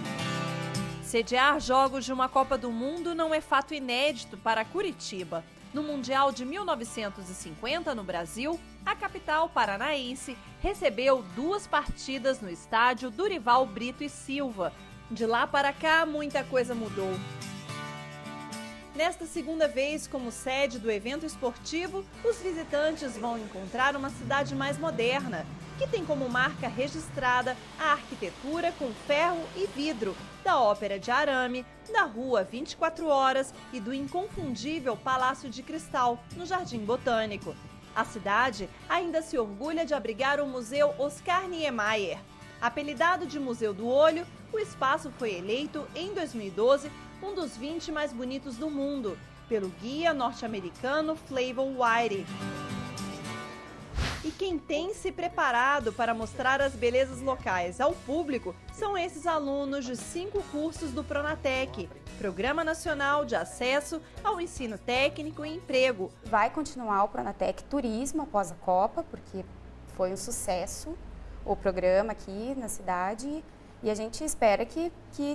Speaker 12: Sediar jogos de uma Copa do Mundo não é fato inédito para Curitiba. No Mundial de 1950 no Brasil, a capital paranaense recebeu 2 partidas no estádio Durival Brito e Silva. De lá para cá, muita coisa mudou. Nesta segunda vez, como sede do evento esportivo, os visitantes vão encontrar uma cidade mais moderna, que tem como marca registrada a arquitetura com ferro e vidro da Ópera de Arame, da Rua 24 Horas e do inconfundível Palácio de Cristal, no Jardim Botânico. A cidade ainda se orgulha de abrigar o Museu Oscar Niemeyer. Apelidado de Museu do Olho, o espaço foi eleito, em 2012, um dos 20 mais bonitos do mundo, pelo guia norte-americano Flavor White. E quem tem se preparado para mostrar as belezas locais ao público são esses alunos de 5 cursos do Pronatec, Programa Nacional de Acesso ao Ensino Técnico e Emprego.
Speaker 4: Vai continuar o Pronatec Turismo após a Copa, porque foi um sucesso o programa aqui na cidade e a gente espera que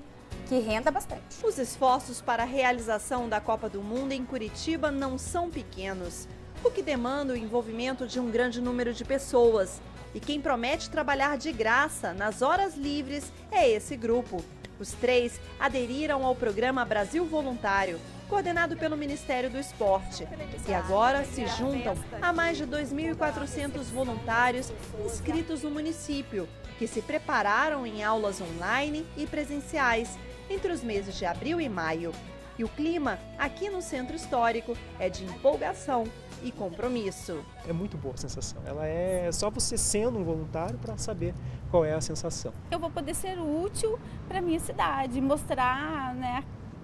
Speaker 4: renda bastante.
Speaker 12: Os esforços para a realização da Copa do Mundo em Curitiba não são pequenos, o que demanda o envolvimento de um grande número de pessoas. E quem promete trabalhar de graça nas horas livres é esse grupo. Os 3 aderiram ao programa Brasil Voluntário, coordenado pelo Ministério do Esporte, e agora se juntam a mais de 2.400 voluntários inscritos no município, que se prepararam em aulas online e presenciais entre os meses de abril e maio. E o clima aqui no Centro Histórico é de empolgação e compromisso.
Speaker 5: É muito boa a sensação. Ela é só você sendo um voluntário para saber qual é a sensação.
Speaker 20: Eu vou poder ser útil para a minha cidade, mostrar, né,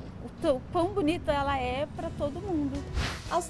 Speaker 20: o quão bonita ela é para todo mundo.
Speaker 12: Aos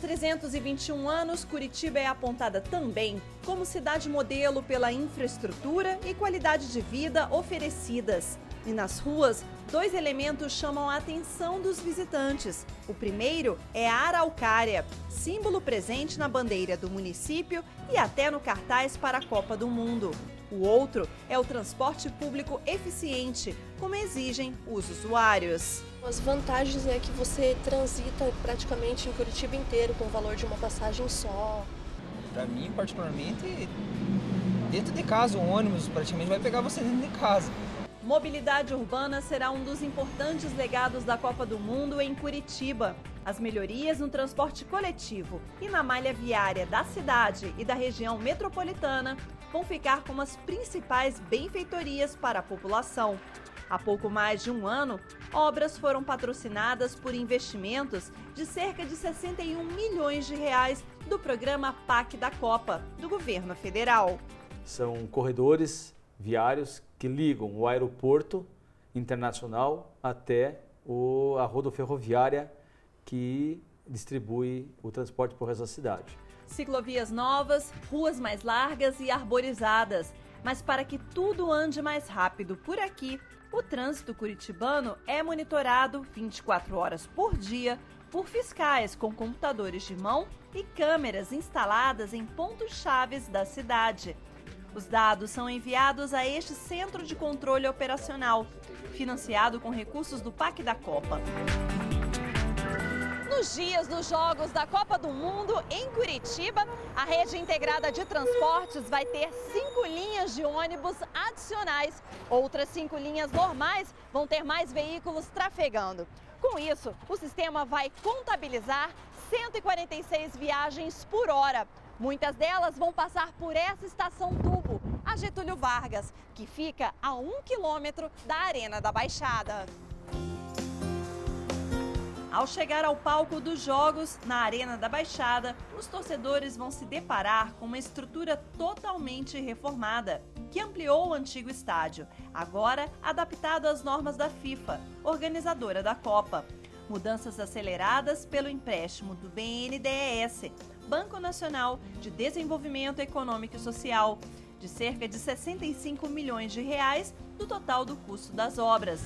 Speaker 12: 321 anos, Curitiba é apontada também como cidade modelo pela infraestrutura e qualidade de vida oferecidas. E nas ruas, 2 elementos chamam a atenção dos visitantes. O primeiro é a araucária, símbolo presente na bandeira do município e até no cartaz para a Copa do Mundo. O outro é o transporte público eficiente, como exigem os usuários.
Speaker 24: As vantagens é que você transita praticamente em Curitiba inteiro com o valor de uma passagem só.
Speaker 25: Para mim, particularmente, dentro de casa, o ônibus praticamente vai pegar você dentro de casa.
Speaker 12: Mobilidade urbana será um dos importantes legados da Copa do Mundo em Curitiba. As melhorias no transporte coletivo e na malha viária da cidade e da região metropolitana vão ficar como as principais benfeitorias para a população. Há pouco mais de um ano, obras foram patrocinadas por investimentos de cerca de 61 milhões de reais do programa PAC da Copa, do governo federal.
Speaker 26: São corredores viários que ligam o aeroporto internacional até a rodoferroviária que distribui o transporte por essa cidade.
Speaker 12: Ciclovias novas, ruas mais largas e arborizadas. Mas para que tudo ande mais rápido por aqui, o trânsito curitibano é monitorado 24 horas por dia por fiscais com computadores de mão e câmeras instaladas em pontos chaves da cidade. Os dados são enviados a este Centro de Controle Operacional, financiado com recursos do PAC da Copa. Nos dias dos Jogos da Copa do Mundo em Curitiba, a rede integrada de transportes vai ter 5 linhas de ônibus adicionais. Outras 5 linhas normais vão ter mais veículos trafegando. Com isso, o sistema vai contabilizar 146 viagens por hora. Muitas delas vão passar por essa estação tubo, a Getúlio Vargas, que fica a 1 quilômetro da Arena da Baixada. Ao chegar ao palco dos jogos, na Arena da Baixada, os torcedores vão se deparar com uma estrutura totalmente reformada, que ampliou o antigo estádio, agora adaptado às normas da FIFA, organizadora da Copa. Mudanças aceleradas pelo empréstimo do BNDES, Banco Nacional de Desenvolvimento Econômico e Social, de cerca de 65 milhões de reais do total do custo das obras.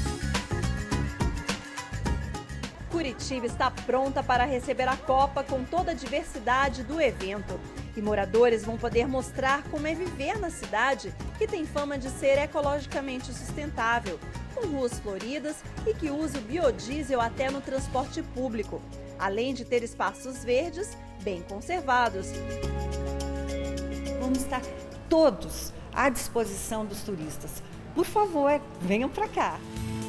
Speaker 12: Curitiba está pronta para receber a Copa com toda a diversidade do evento. E moradores vão poder mostrar como é viver na cidade, que tem fama de ser ecologicamente sustentável, com ruas floridas e que usa o biodiesel até no transporte público. além de ter espaços verdes bem conservados.
Speaker 7: Vamos estar todos à disposição dos turistas. Por favor, venham para cá.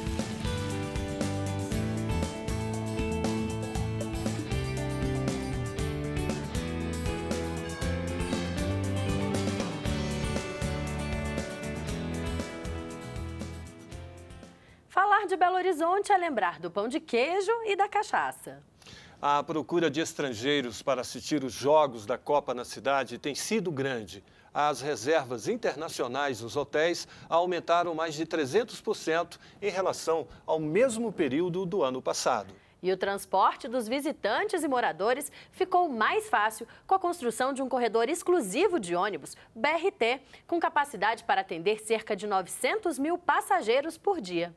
Speaker 2: Falar de Belo Horizonte é lembrar do pão de queijo e da cachaça.
Speaker 1: A procura de estrangeiros para assistir os jogos da Copa na cidade tem sido grande. As reservas internacionais nos hotéis aumentaram mais de 300% em relação ao mesmo período do ano passado.
Speaker 2: E o transporte dos visitantes e moradores ficou mais fácil com a construção de um corredor exclusivo de ônibus, BRT, com capacidade para atender cerca de 900 mil passageiros por dia.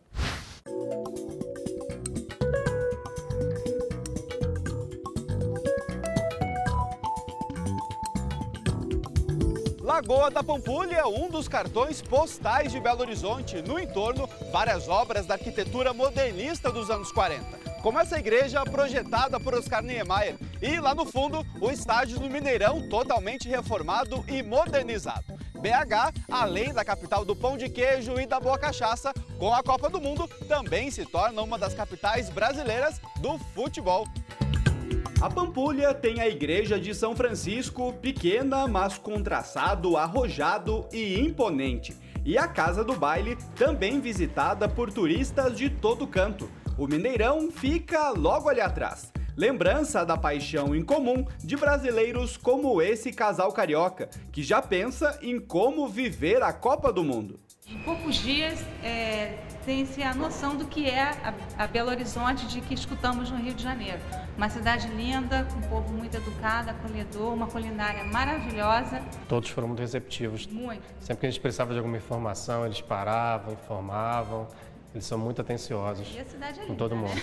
Speaker 3: Lagoa da Pampulha, um dos cartões postais de Belo Horizonte. No entorno, várias obras da arquitetura modernista dos anos 40. Como essa igreja projetada por Oscar Niemeyer. E lá no fundo, o estádio do Mineirão, totalmente reformado e modernizado. BH, além da capital do pão de queijo e da boa cachaça, com a Copa do Mundo, também se torna uma das capitais brasileiras do futebol. A Pampulha tem a igreja de São Francisco, pequena, mas com traçado arrojado e imponente. E a Casa do Baile, também visitada por turistas de todo canto. O Mineirão fica logo ali atrás. Lembrança da paixão em comum de brasileiros como esse casal carioca, que já pensa em como viver a Copa do Mundo.
Speaker 8: Em poucos dias tem-se a noção do que é a Belo Horizonte de que escutamos no Rio de Janeiro. Uma cidade linda, com um povo muito educado, acolhedor, uma culinária maravilhosa.
Speaker 10: Todos foram muito receptivos.
Speaker 8: Muito.
Speaker 10: Sempre que a gente precisava de alguma informação, eles paravam, informavam. Eles são muito atenciosos
Speaker 8: e a cidade é linda,
Speaker 10: com todo mundo.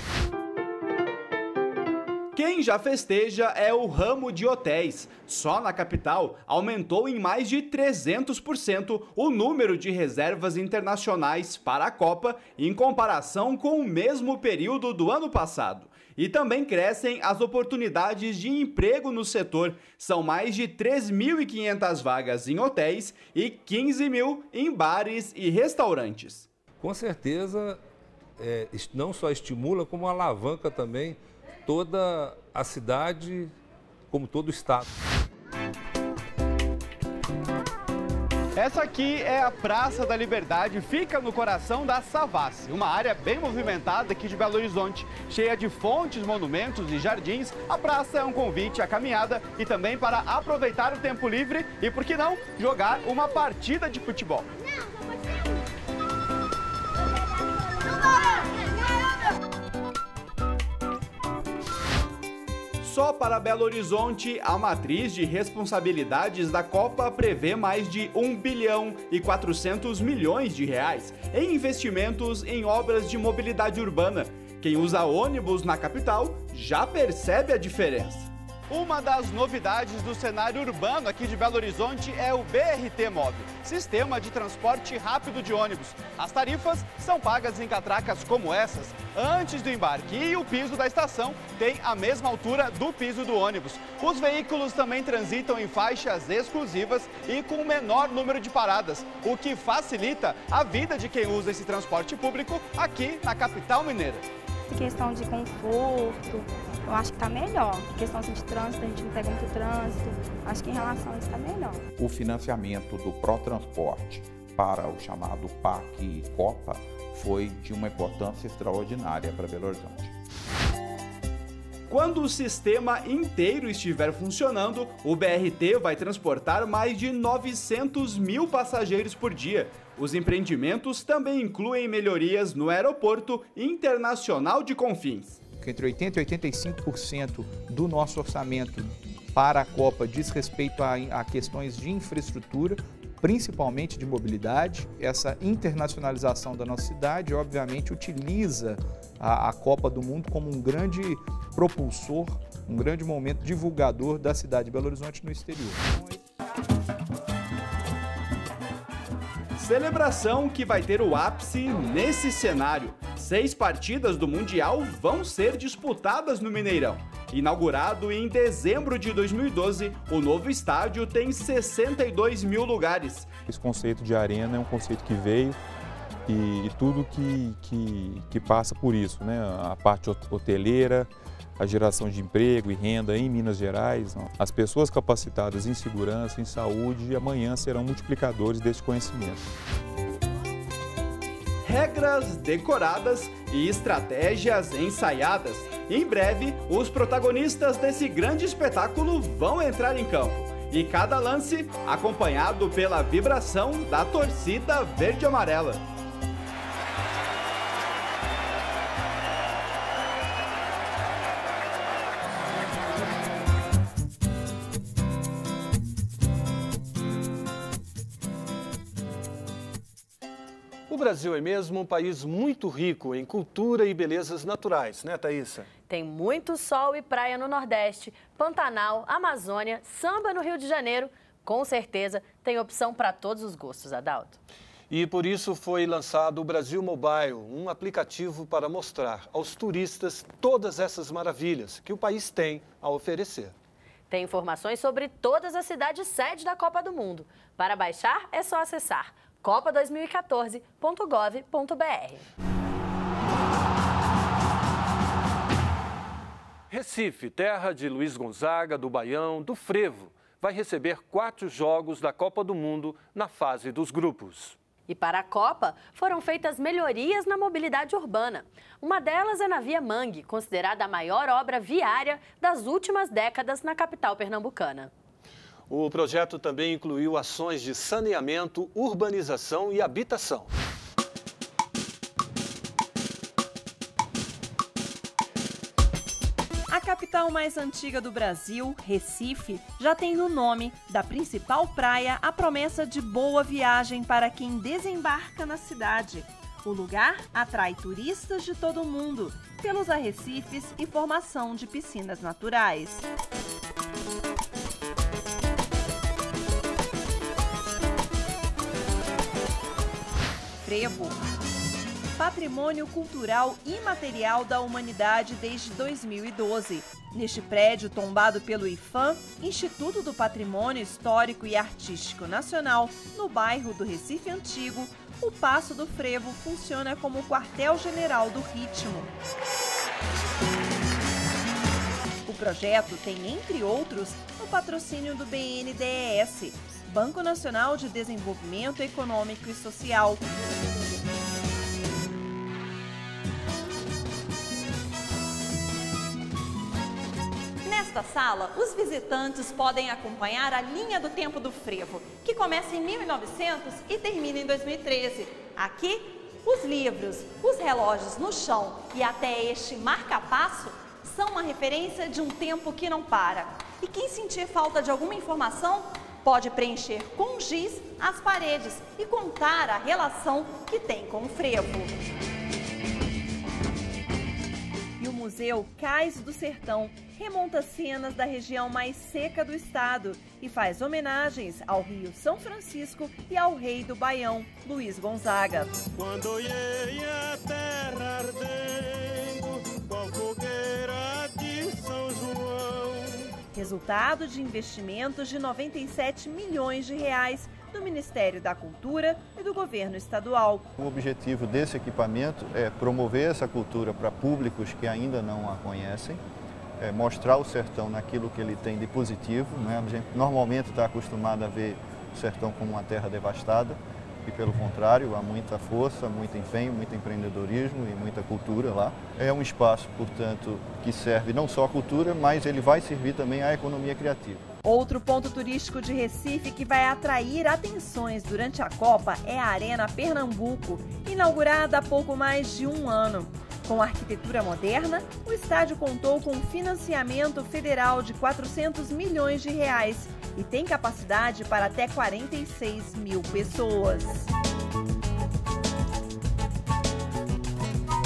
Speaker 3: Quem já festeja é o ramo de hotéis. Só na capital aumentou em mais de 300% o número de reservas internacionais para a Copa em comparação com o mesmo período do ano passado. E também crescem as oportunidades de emprego no setor. São mais de 3.500 vagas em hotéis e 15 mil em bares e restaurantes.
Speaker 11: Com certeza, não só estimula, como alavanca também toda a cidade, como todo o estado.
Speaker 3: Essa aqui é a Praça da Liberdade, fica no coração da Savassi, uma área bem movimentada aqui de Belo Horizonte, cheia de fontes, monumentos e jardins. A praça é um convite à caminhada e também para aproveitar o tempo livre e, por que não, jogar uma partida de futebol. Só para Belo Horizonte, a matriz de responsabilidades da Copa prevê mais de 1 bilhão e 400 milhões de reais em investimentos em obras de mobilidade urbana. Quem usa ônibus na capital já percebe a diferença. Uma das novidades do cenário urbano aqui de Belo Horizonte é o BRT Móvel, sistema de transporte rápido de ônibus. As tarifas são pagas em catracas como essas, antes do embarque, e o piso da estação tem a mesma altura do piso do ônibus. Os veículos também transitam em faixas exclusivas e com menor número de paradas, o que facilita a vida de quem usa esse transporte público aqui na capital mineira.
Speaker 13: Em questão de conforto, eu acho que está melhor. Em questão de trânsito, a gente não pega muito trânsito. Acho que em relação a isso está melhor.
Speaker 14: O financiamento do Protransporte para o chamado PAC Copa foi de uma importância extraordinária para Belo Horizonte.
Speaker 3: Quando o sistema inteiro estiver funcionando, o BRT vai transportar mais de 900 mil passageiros por dia. Os empreendimentos também incluem melhorias no Aeroporto Internacional de Confins.
Speaker 14: Entre 80% e 85% do nosso orçamento para a Copa diz respeito a questões de infraestrutura, principalmente de mobilidade. Essa internacionalização da nossa cidade, obviamente, utiliza a Copa do Mundo como um grande propulsor, um grande momento divulgador da cidade de Belo Horizonte no exterior.
Speaker 3: Celebração que vai ter o ápice nesse cenário. 6 partidas do Mundial vão ser disputadas no Mineirão. Inaugurado em dezembro de 2012, o novo estádio tem 62 mil lugares.
Speaker 9: Esse conceito de arena é um conceito que veio e tudo que passa por isso, né? A parte hoteleira, a geração de emprego e renda em Minas Gerais. As pessoas capacitadas em segurança, em saúde, amanhã serão multiplicadores desse conhecimento.
Speaker 3: Regras decoradas e estratégias ensaiadas. Em breve, os protagonistas desse grande espetáculo vão entrar em campo. E cada lance acompanhado pela vibração da torcida verde-amarela.
Speaker 1: O Brasil é mesmo um país muito rico em cultura e belezas naturais, né, Thaísa?
Speaker 2: Tem muito sol e praia no Nordeste, Pantanal, Amazônia, samba no Rio de Janeiro. Com certeza tem opção para todos os gostos, Adalto.
Speaker 1: E por isso foi lançado o Brasil Mobile, um aplicativo para mostrar aos turistas todas essas maravilhas que o país tem a oferecer.
Speaker 2: Tem informações sobre todas as cidades sede da Copa do Mundo. Para baixar, é só acessar copa2014.gov.br.
Speaker 1: Recife, terra de Luiz Gonzaga, do Baião, do Frevo, vai receber 4 jogos da Copa do Mundo na fase dos grupos.
Speaker 2: E para a Copa, foram feitas melhorias na mobilidade urbana. Uma delas é na Via Mangue, considerada a maior obra viária das últimas décadas na capital pernambucana.
Speaker 1: O projeto também incluiu ações de saneamento, urbanização e habitação.
Speaker 12: A capital mais antiga do Brasil, Recife, já tem no nome da principal praia a promessa de boa viagem para quem desembarca na cidade. O lugar atrai turistas de todo o mundo, pelos arrecifes e formação de piscinas naturais. Frevo, patrimônio cultural imaterial da humanidade desde 2012. Neste prédio tombado pelo IPHAN, Instituto do Patrimônio Histórico e Artístico Nacional, no bairro do Recife Antigo, o Paço do Frevo funciona como quartel-general do ritmo. O projeto tem, entre outros, o patrocínio do BNDES, Banco Nacional de Desenvolvimento Econômico e Social. Nesta sala, os visitantes podem acompanhar a linha do tempo do frevo, que começa em 1900 e termina em 2013. Aqui, os livros, os relógios no chão e até este marca-passo são uma referência de um tempo que não para. E quem sentir falta de alguma informação pode preencher com giz as paredes e contar a relação que tem com o frevo. E o Museu Cais do Sertão remonta cenas da região mais seca do estado e faz homenagens ao Rio São Francisco e ao rei do Baião, Luiz Gonzaga. Quando olhei a terra ardendo, com a fogueira de São João. Resultado de investimentos de 97 milhões de reais do Ministério da Cultura e do Governo Estadual.
Speaker 15: O objetivo desse equipamento é promover essa cultura para públicos que ainda não a conhecem, mostrar o sertão naquilo que ele tem de positivo, né? A gente normalmente está acostumado a ver o sertão como uma terra devastada e, pelo contrário, há muita força, muito empenho, muito empreendedorismo e muita cultura lá. É um espaço, portanto, que serve não só à cultura, mas ele vai servir também à economia criativa.
Speaker 12: Outro ponto turístico de Recife que vai atrair atenções durante a Copa é a Arena Pernambuco, inaugurada há pouco mais de um ano. Com arquitetura moderna, o estádio contou com financiamento federal de 400 milhões de reais e tem capacidade para até 46 mil pessoas.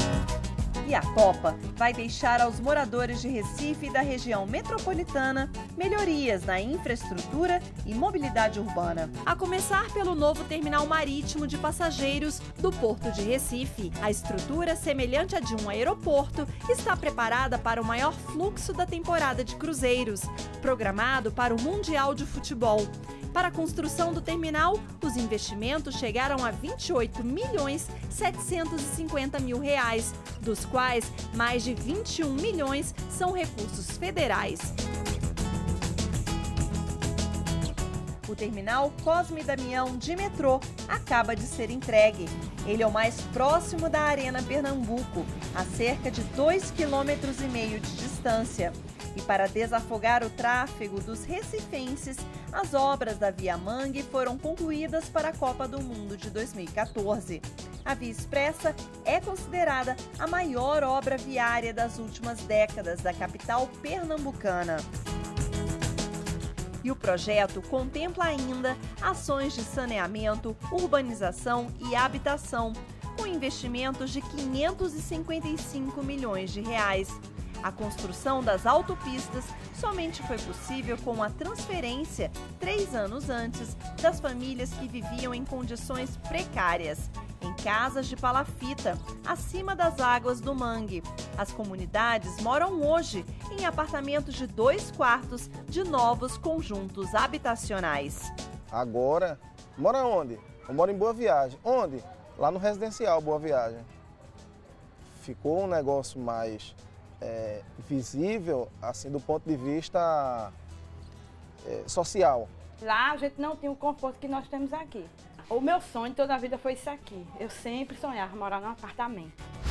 Speaker 12: E a Copa vai deixar aos moradores de Recife e da região metropolitana melhorias na infraestrutura e mobilidade urbana. A começar pelo novo terminal marítimo de passageiros do Porto de Recife. A estrutura, semelhante à de um aeroporto, está preparada para o maior fluxo da temporada de cruzeiros, programado para o Mundial de Futebol. Para a construção do terminal, os investimentos chegaram a R$ 28.750.000, dos quais mais de 21 milhões são recursos federais. O terminal Cosme Damião de metrô acaba de ser entregue. Ele é o mais próximo da Arena Pernambuco, a cerca de 2,5 km de distância. E para desafogar o tráfego dos recifenses, as obras da Via Mangue foram concluídas para a Copa do Mundo de 2014. A Via Expressa é considerada a maior obra viária das últimas décadas da capital pernambucana. E o projeto contempla ainda ações de saneamento, urbanização e habitação, com investimentos de R$ 555 milhões. A construção das autopistas somente foi possível com a transferência, 3 anos antes, das famílias que viviam em condições precárias, em casas de palafita, acima das águas do mangue. As comunidades moram hoje em apartamentos de 2 quartos de novos conjuntos habitacionais.
Speaker 16: Agora, mora onde? Eu moro em Boa Viagem. Onde? Lá no residencial Boa Viagem. Ficou um negócio mais visível, assim, do ponto de vista social.
Speaker 17: Lá a gente não tinha o conforto que nós temos aqui. O meu sonho toda a vida foi isso aqui. Eu sempre sonhava morar num apartamento.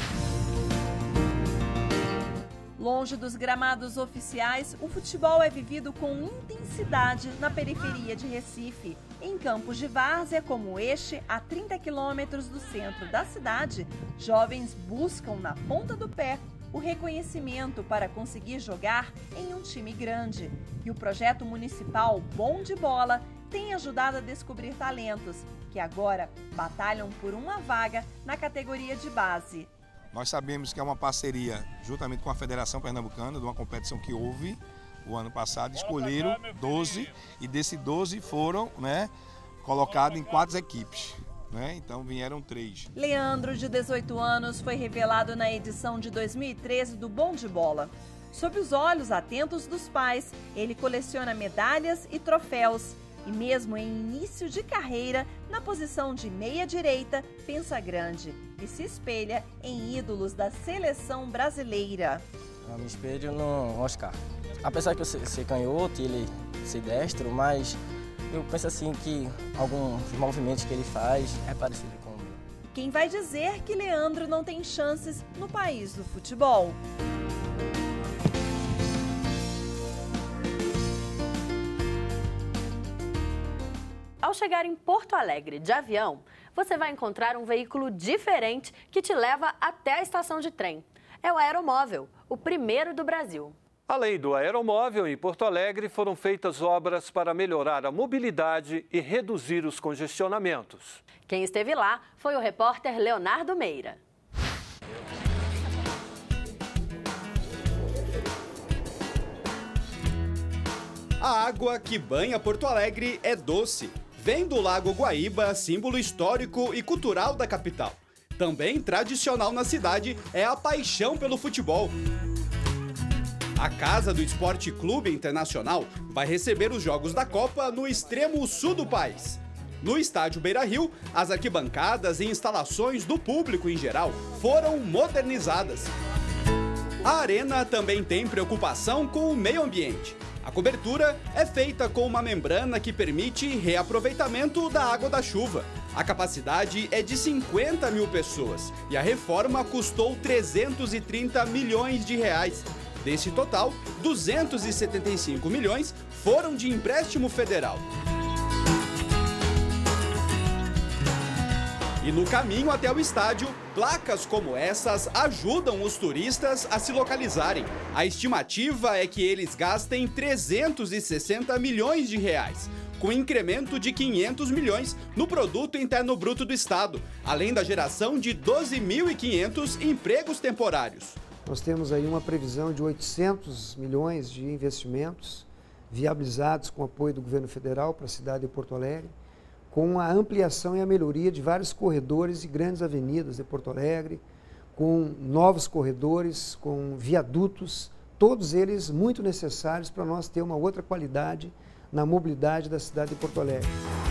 Speaker 12: Longe dos gramados oficiais, o futebol é vivido com intensidade na periferia de Recife. Em campos de várzea como este, a 30 quilômetros do centro da cidade, jovens buscam na ponta do pé o reconhecimento para conseguir jogar em um time grande. E o projeto municipal Bom de Bola tem ajudado a descobrir talentos que agora batalham por uma vaga na categoria de base.
Speaker 18: Nós sabemos que é uma parceria juntamente com a Federação Pernambucana, de uma competição que houve o ano passado, escolheram 12 e desses 12 foram colocados em 4 equipes. Então vieram 3.
Speaker 12: Leandro, de 18 anos, foi revelado na edição de 2013 do Bom de Bola. Sob os olhos atentos dos pais, ele coleciona medalhas e troféus. E mesmo em início de carreira, na posição de meia-direita, pensa grande e se espelha em ídolos da seleção brasileira.
Speaker 19: Eu me espelho no Oscar. Apesar de eu ser canhoto e ele ser destro, mas eu penso assim que alguns movimentos que ele faz é parecido com o meu.
Speaker 12: Quem vai dizer que Leandro não tem chances no país do futebol?
Speaker 2: Ao chegar em Porto Alegre de avião, você vai encontrar um veículo diferente que te leva até a estação de trem. É o Aeromóvel, o primeiro do Brasil.
Speaker 1: Além do Aeromóvel, em Porto Alegre foram feitas obras para melhorar a mobilidade e reduzir os congestionamentos.
Speaker 2: Quem esteve lá foi o repórter Leonardo Meira.
Speaker 3: A água que banha Porto Alegre é doce. Vem do Lago Guaíba, símbolo histórico e cultural da capital. Também tradicional na cidade é a paixão pelo futebol. A Casa do Esporte Clube Internacional vai receber os Jogos da Copa no extremo sul do país. No estádio Beira-Rio, as arquibancadas e instalações do público em geral foram modernizadas. A arena também tem preocupação com o meio ambiente. A cobertura é feita com uma membrana que permite reaproveitamento da água da chuva. A capacidade é de 50 mil pessoas e a reforma custou 330 milhões de reais. Desse total, 275 milhões foram de empréstimo federal. E no caminho até o estádio, placas como essas ajudam os turistas a se localizarem. A estimativa é que eles gastem 360 milhões de reais, com incremento de 500 milhões no Produto Interno Bruto do Estado, além da geração de 12.500 empregos temporários.
Speaker 21: Nós temos aí uma previsão de 800 milhões de investimentos
Speaker 4: viabilizados com o apoio do governo federal para a cidade de Porto Alegre, com a ampliação e a melhoria de vários corredores e grandes avenidas de Porto Alegre, com novos corredores, com viadutos, todos eles muito necessários para nós ter uma outra qualidade na mobilidade da cidade de Porto Alegre.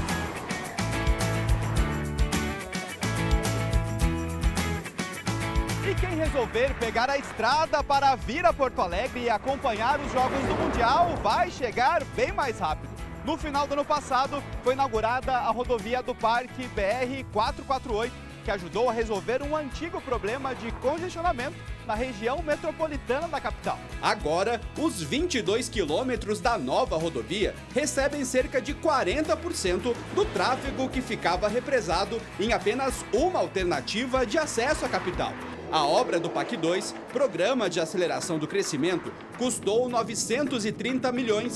Speaker 3: E quem resolver pegar a estrada para vir a Porto Alegre e acompanhar os Jogos do Mundial vai chegar bem mais rápido. No final do ano passado, foi inaugurada a rodovia do Parque BR-448, que ajudou a resolver um antigo problema de congestionamento na região metropolitana da capital. Agora, os 22 quilômetros da nova rodovia recebem cerca de 40% do tráfego que ficava represado em apenas uma alternativa de acesso à capital. A obra do PAC 2, Programa de Aceleração do Crescimento, custou 930 milhões.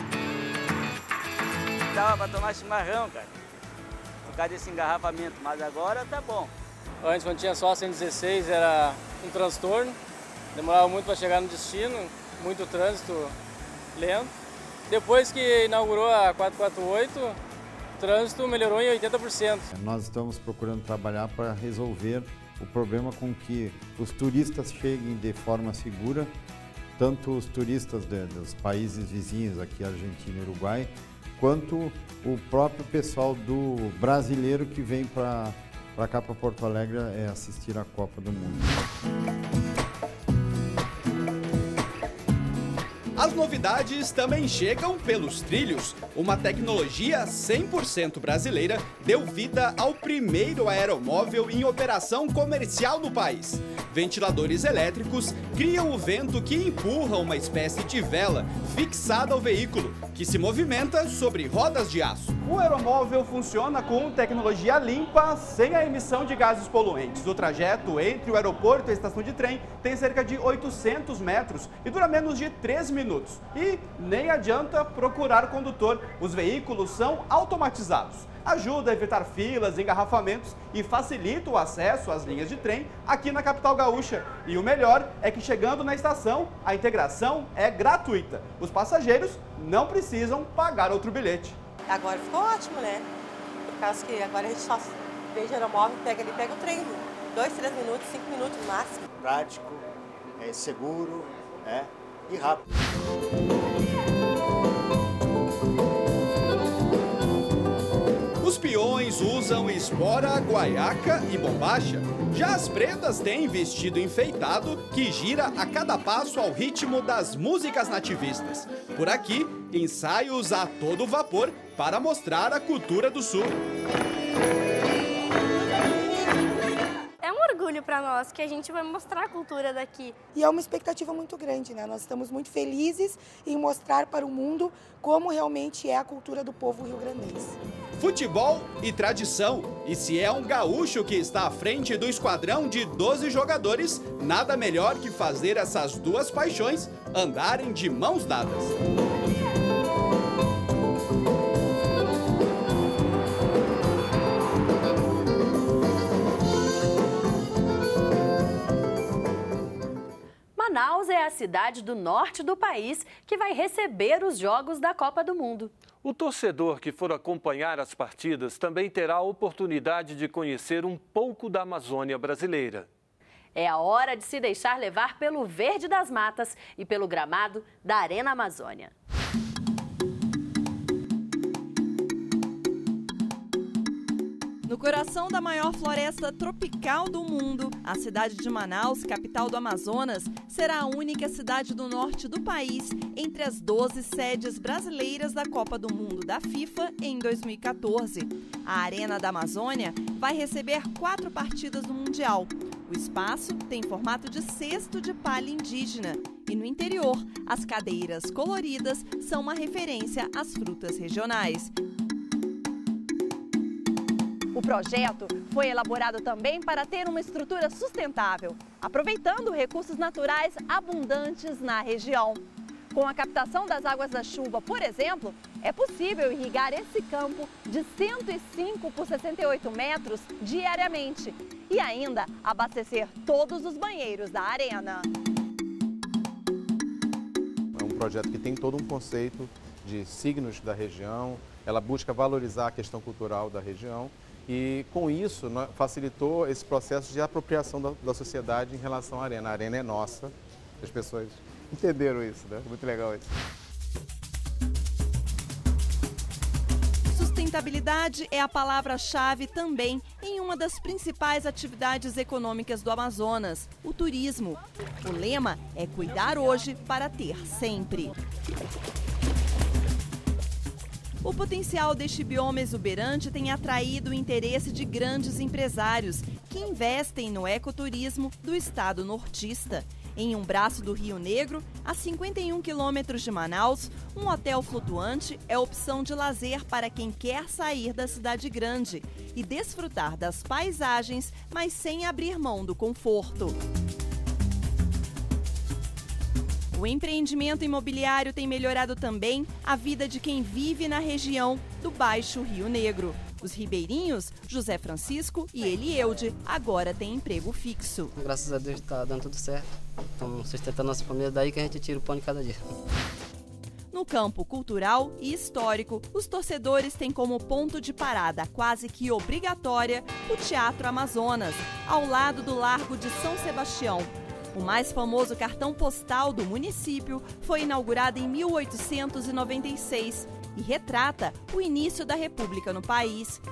Speaker 5: Dava para tomar chimarrão, cara, por causa desse engarrafamento, mas agora tá bom.
Speaker 19: Antes, quando tinha só 116, era um transtorno, demorava muito para chegar no destino, muito trânsito lento. Depois que inaugurou a 448, o trânsito melhorou em 80%.
Speaker 6: Nós estamos procurando trabalhar para resolver o problema com que os turistas cheguem de forma segura, tanto os turistas dos países vizinhos, aqui Argentina e Uruguai, quanto o próprio pessoal do brasileiro que vem para cá, para Porto Alegre, assistir a Copa do Mundo.
Speaker 3: As novidades também chegam pelos trilhos. Uma tecnologia 100% brasileira deu vida ao primeiro aeromóvel em operação comercial no país. Ventiladores elétricos criam o vento que empurra uma espécie de vela fixada ao veículo, que se movimenta sobre rodas de aço. O aeromóvel funciona com tecnologia limpa, sem a emissão de gases poluentes. O trajeto entre o aeroporto e a estação de trem tem cerca de 800 metros e dura menos de 3 minutos. E nem adianta procurar condutor, os veículos são automatizados. Ajuda a evitar filas, engarrafamentos e facilita o acesso às linhas de trem aqui na capital gaúcha. E o melhor é que chegando na estação, a integração é gratuita. Os passageiros não precisam pagar outro bilhete.
Speaker 21: Agora ficou ótimo, né? Por causa que agora a gente só veja o aeromóvel, pega ali, pega o trem. 2, 3 minutos, 5 minutos no máximo.
Speaker 22: Prático, seguro, e rápido.
Speaker 3: Os peões usam espora, guaiaca e bombacha. Já as pretas têm vestido enfeitado que gira a cada passo ao ritmo das músicas nativistas. Por aqui, ensaios a todo vapor para mostrar a cultura do Sul.
Speaker 23: É um orgulho para nós que a gente vai mostrar a cultura daqui.
Speaker 27: E é uma expectativa muito grande, né? Nós estamos muito felizes em mostrar para o mundo como realmente é a cultura do povo rio-grandense.
Speaker 3: Futebol e tradição. E se é um gaúcho que está à frente do esquadrão de 12 jogadores, nada melhor que fazer essas duas paixões andarem de mãos dadas.
Speaker 2: Manaus é a cidade do norte do país que vai receber os Jogos da Copa do Mundo.
Speaker 1: O torcedor que for acompanhar as partidas também terá a oportunidade de conhecer um pouco da Amazônia brasileira.
Speaker 2: É a hora de se deixar levar pelo verde das matas e pelo gramado da Arena Amazônia.
Speaker 12: No coração da maior floresta tropical do mundo, a cidade de Manaus, capital do Amazonas, será a única cidade do norte do país entre as 12 sedes brasileiras da Copa do Mundo da FIFA em 2014. A Arena da Amazônia vai receber 4 partidas do Mundial. O espaço tem formato de cesto de palha indígena e no interior, as cadeiras coloridas são uma referência às frutas regionais. O projeto foi elaborado também para ter uma estrutura sustentável, aproveitando recursos naturais abundantes na região. Com a captação das águas da chuva, por exemplo, é possível irrigar esse campo de 105 por 68 metros diariamente e ainda abastecer todos os banheiros da arena.
Speaker 28: É um projeto que tem todo um conceito
Speaker 7: de signos da região, ela busca valorizar a questão cultural da região e, com isso, facilitou esse processo de apropriação da sociedade em relação à arena. A arena é nossa, as pessoas entenderam isso, né? Muito legal isso.
Speaker 12: Sustentabilidade é a palavra-chave também em uma das principais atividades econômicas do Amazonas, o turismo. O lema é cuidar hoje para ter sempre. O potencial deste bioma exuberante tem atraído o interesse de grandes empresários que investem no ecoturismo do estado nortista. Em um braço do Rio Negro, a 51 quilômetros de Manaus, um hotel flutuante é opção de lazer para quem quer sair da cidade grande e desfrutar das paisagens, mas sem abrir mão do conforto. O empreendimento imobiliário tem melhorado também a vida de quem vive na região do Baixo Rio Negro. Os ribeirinhos, José Francisco e Elieude, agora têm emprego fixo.
Speaker 8: Graças a Deus está dando tudo certo. Estamos sustentando nossa família, daí que a gente tira o pão de cada dia.
Speaker 12: No campo cultural e histórico, os torcedores têm como ponto de parada quase que obrigatória o Teatro Amazonas, ao lado do Largo de São Sebastião. O mais famoso cartão postal do município foi inaugurado em 1896 e retrata o início da República no país.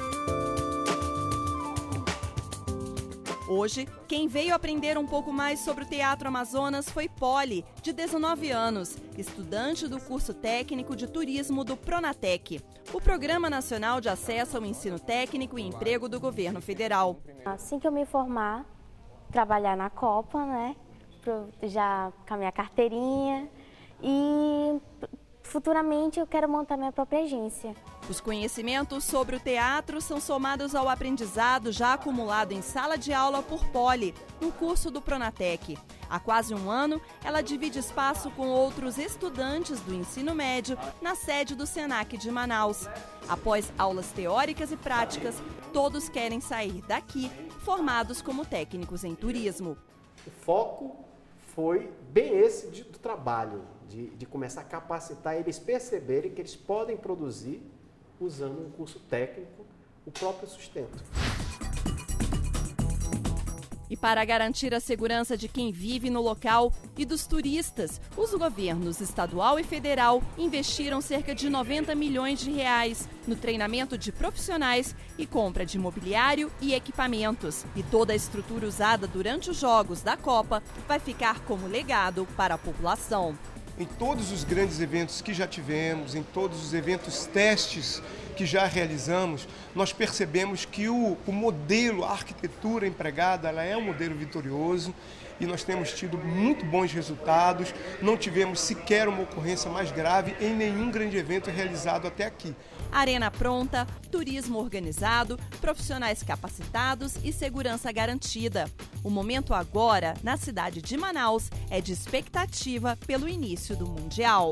Speaker 12: Hoje, quem veio aprender um pouco mais sobre o Teatro Amazonas foi Poli, de 19 anos, estudante do curso técnico de turismo do Pronatec, o Programa Nacional de Acesso ao Ensino Técnico e Emprego do Governo Federal.
Speaker 10: Assim que eu me formar, trabalhar na Copa, né? Já com a minha carteirinha e futuramente eu quero montar minha própria agência.
Speaker 12: Os conhecimentos sobre o teatro são somados ao aprendizado já acumulado em sala de aula por Poli, no curso do Pronatec. Há quase um ano, ela divide espaço com outros estudantes do ensino médio na sede do Senac de Manaus. Após aulas teóricas e práticas, todos querem sair daqui formados como técnicos em turismo.
Speaker 20: O foco foi bem esse do trabalho, de começar a capacitar eles perceberem que eles podem produzir, usando um curso técnico, o próprio sustento.
Speaker 12: E para garantir a segurança de quem vive no local e dos turistas, os governos estadual e federal investiram cerca de 90 milhões de reais no treinamento de profissionais e compra de mobiliário e equipamentos. E toda a estrutura usada durante os Jogos da Copa vai ficar como legado para a população.
Speaker 24: Em todos os grandes eventos que já tivemos, em todos os eventos testes que já realizamos, nós percebemos que o modelo, a arquitetura empregada, ela é um modelo vitorioso e nós temos tido muito bons resultados, não tivemos sequer uma ocorrência mais grave em nenhum grande evento realizado até aqui.
Speaker 12: Arena pronta, turismo organizado, profissionais capacitados e segurança garantida. O momento agora, na cidade de Manaus, é de expectativa pelo início do Mundial.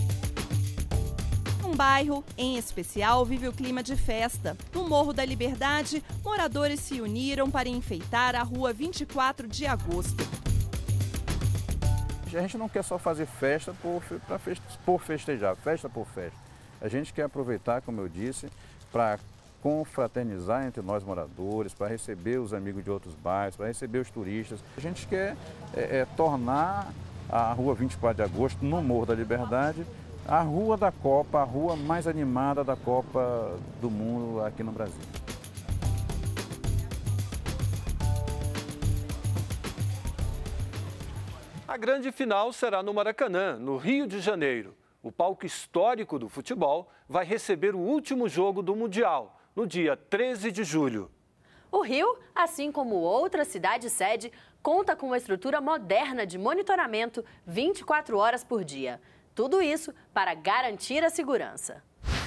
Speaker 12: Um bairro, em especial, vive o clima de festa. No Morro da Liberdade, moradores se uniram para enfeitar a Rua 24 de Agosto.
Speaker 25: A gente não quer só fazer festa por festejar, festa por festa. A gente quer aproveitar, como eu disse, para confraternizar entre nós moradores, para receber os amigos de outros bairros, para receber os turistas. A gente quer tornar a Rua 24 de Agosto, no Morro da Liberdade, a Rua da Copa, a rua mais animada da Copa do Mundo aqui no Brasil.
Speaker 1: A grande final será no Maracanã, no Rio de Janeiro. O palco histórico do futebol vai receber o último jogo do Mundial, no dia 13 de julho.
Speaker 2: O Rio, assim como outra cidade-sede, conta com uma estrutura moderna de monitoramento 24 horas por dia. Tudo isso para garantir a segurança.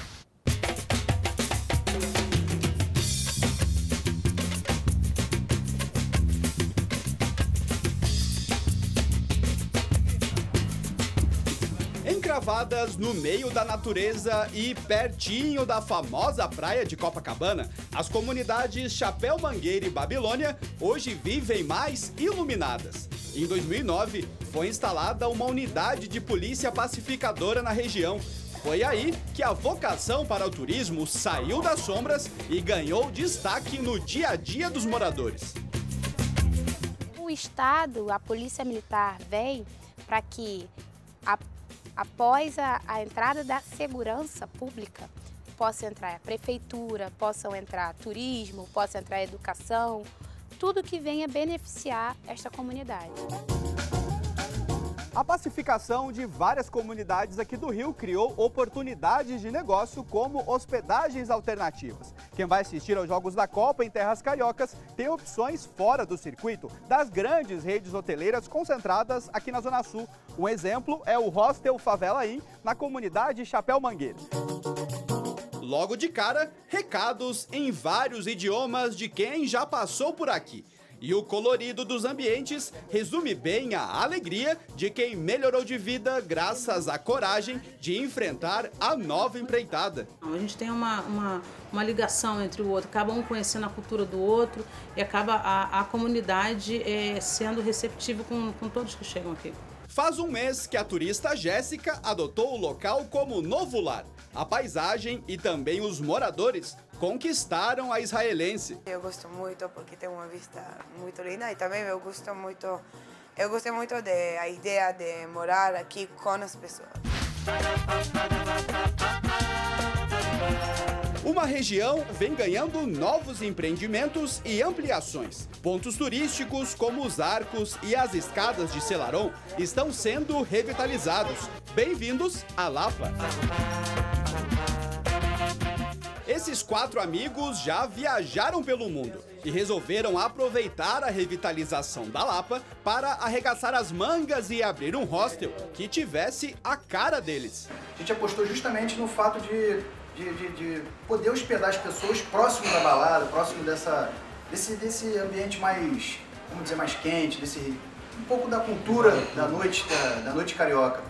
Speaker 3: Encravadas no meio da natureza e pertinho da famosa praia de Copacabana, as comunidades Chapéu Mangueira e Babilônia hoje vivem mais iluminadas. Em 2009, foi instalada uma unidade de polícia pacificadora na região, Foi aí que a vocação para o turismo saiu das sombras e ganhou destaque no dia a dia dos moradores.
Speaker 9: O Estado, a Polícia Militar vem para que, após a entrada da segurança pública, possa entrar a prefeitura, possam entrar turismo, possa entrar educação, tudo que venha beneficiar esta comunidade.
Speaker 3: A pacificação de várias comunidades aqui do Rio criou oportunidades de negócio como hospedagens alternativas. Quem vai assistir aos Jogos da Copa em terras cariocas tem opções fora do circuito das grandes redes hoteleiras concentradas aqui na Zona Sul. Um exemplo é o Hostel Favela Inn, na comunidade Chapéu Mangueira. Logo de cara, recados em vários idiomas de quem já passou por aqui. E o colorido dos ambientes resume bem a alegria de quem melhorou de vida graças à coragem de enfrentar a nova empreitada.
Speaker 11: A gente tem uma ligação entre o outro, acaba um conhecendo a cultura do outro e acaba a comunidade sendo receptiva com todos que chegam aqui.
Speaker 3: Faz um mês que a turista Jéssica adotou o local como novo lar. A paisagem e também os moradores conquistaram a israelense.
Speaker 13: Eu gosto muito porque tem uma vista muito linda e também eu gostei muito da ideia de morar aqui com as pessoas.
Speaker 3: Uma região vem ganhando novos empreendimentos e ampliações. Pontos turísticos como os arcos e as escadas de Selarón estão sendo revitalizados. Bem-vindos à Lapa! Esses 4 amigos já viajaram pelo mundo e resolveram aproveitar a revitalização da Lapa para arregaçar as mangas e abrir um hostel que tivesse a cara deles.
Speaker 14: A gente apostou justamente no fato de poder hospedar as pessoas próximo da balada, próximo desse ambiente mais, vamos dizer, mais quente, um pouco da cultura da noite carioca.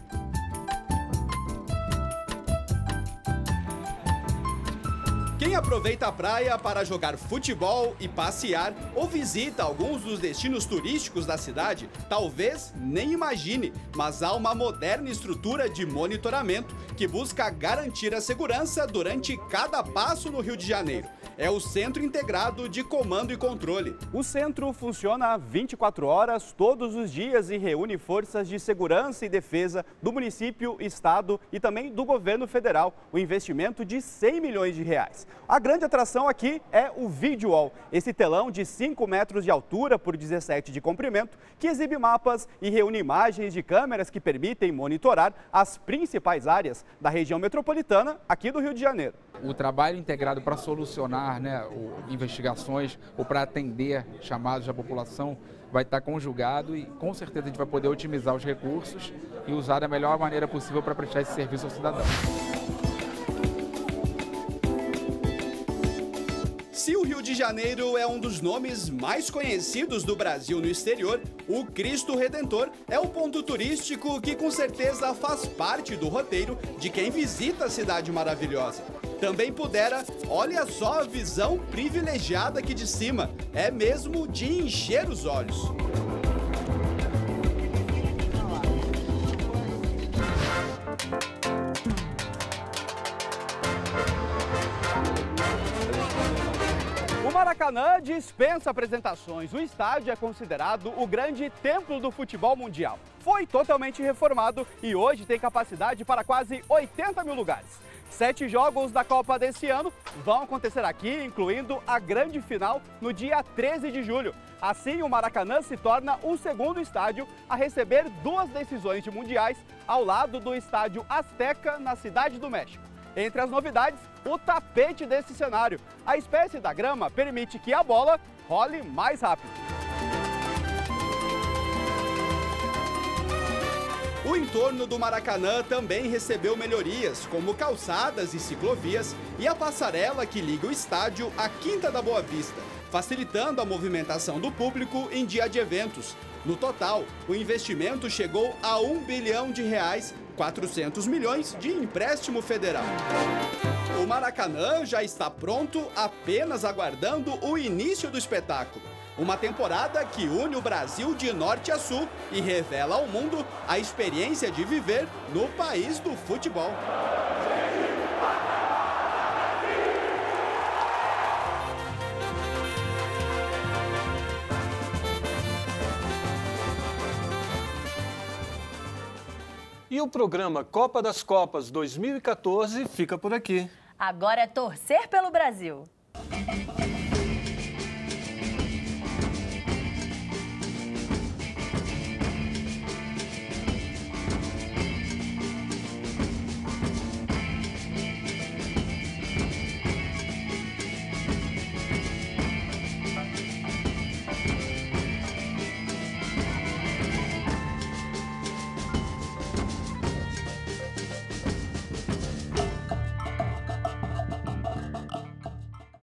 Speaker 3: Quem aproveita a praia para jogar futebol e passear ou visita alguns dos destinos turísticos da cidade, talvez nem imagine, mas há uma moderna estrutura de monitoramento que busca garantir a segurança durante cada passo no Rio de Janeiro. É o Centro Integrado de Comando e Controle. O centro funciona 24 horas todos os dias e reúne forças de segurança e defesa do município, estado e também do governo federal. O investimento de 100 milhões de reais. A grande atração aqui é o Video Wall, esse telão de 5 metros de altura por 17 de comprimento, que exibe mapas e reúne imagens de câmeras que permitem monitorar as principais áreas da região metropolitana aqui do Rio de Janeiro.
Speaker 15: O trabalho integrado para solucionar investigações ou para atender chamados da população vai estar conjugado e com certeza a gente vai poder otimizar os recursos e usar da melhor maneira possível para prestar esse serviço ao cidadão.
Speaker 3: Se o Rio de Janeiro é um dos nomes mais conhecidos do Brasil no exterior, o Cristo Redentor é o ponto turístico que com certeza faz parte do roteiro de quem visita a cidade maravilhosa. Também pudera, olha só a visão privilegiada aqui de cima, é mesmo de encher os olhos. O Maracanã dispensa apresentações. O estádio é considerado o grande templo do futebol mundial. Foi totalmente reformado e hoje tem capacidade para quase 80 mil lugares. 7 jogos da Copa desse ano vão acontecer aqui, incluindo a grande final no dia 13 de julho. Assim, o Maracanã se torna o segundo estádio a receber 2 decisões de mundiais ao lado do estádio Azteca, na Cidade do México. Entre as novidades, o tapete desse cenário. A espécie da grama permite que a bola role mais rápido. O entorno do Maracanã também recebeu melhorias, como calçadas e ciclovias e a passarela que liga o estádio à Quinta da Boa Vista, facilitando a movimentação do público em dia de eventos. No total, o investimento chegou a R$ 1 bilhão, 400 milhões de empréstimo federal. O Maracanã já está pronto, apenas aguardando o início do espetáculo. Uma temporada que une o Brasil de norte a sul e revela ao mundo a experiência de viver no país do futebol.
Speaker 1: E o programa Copa das Copas 2014 fica por aqui.
Speaker 2: Agora é torcer pelo Brasil.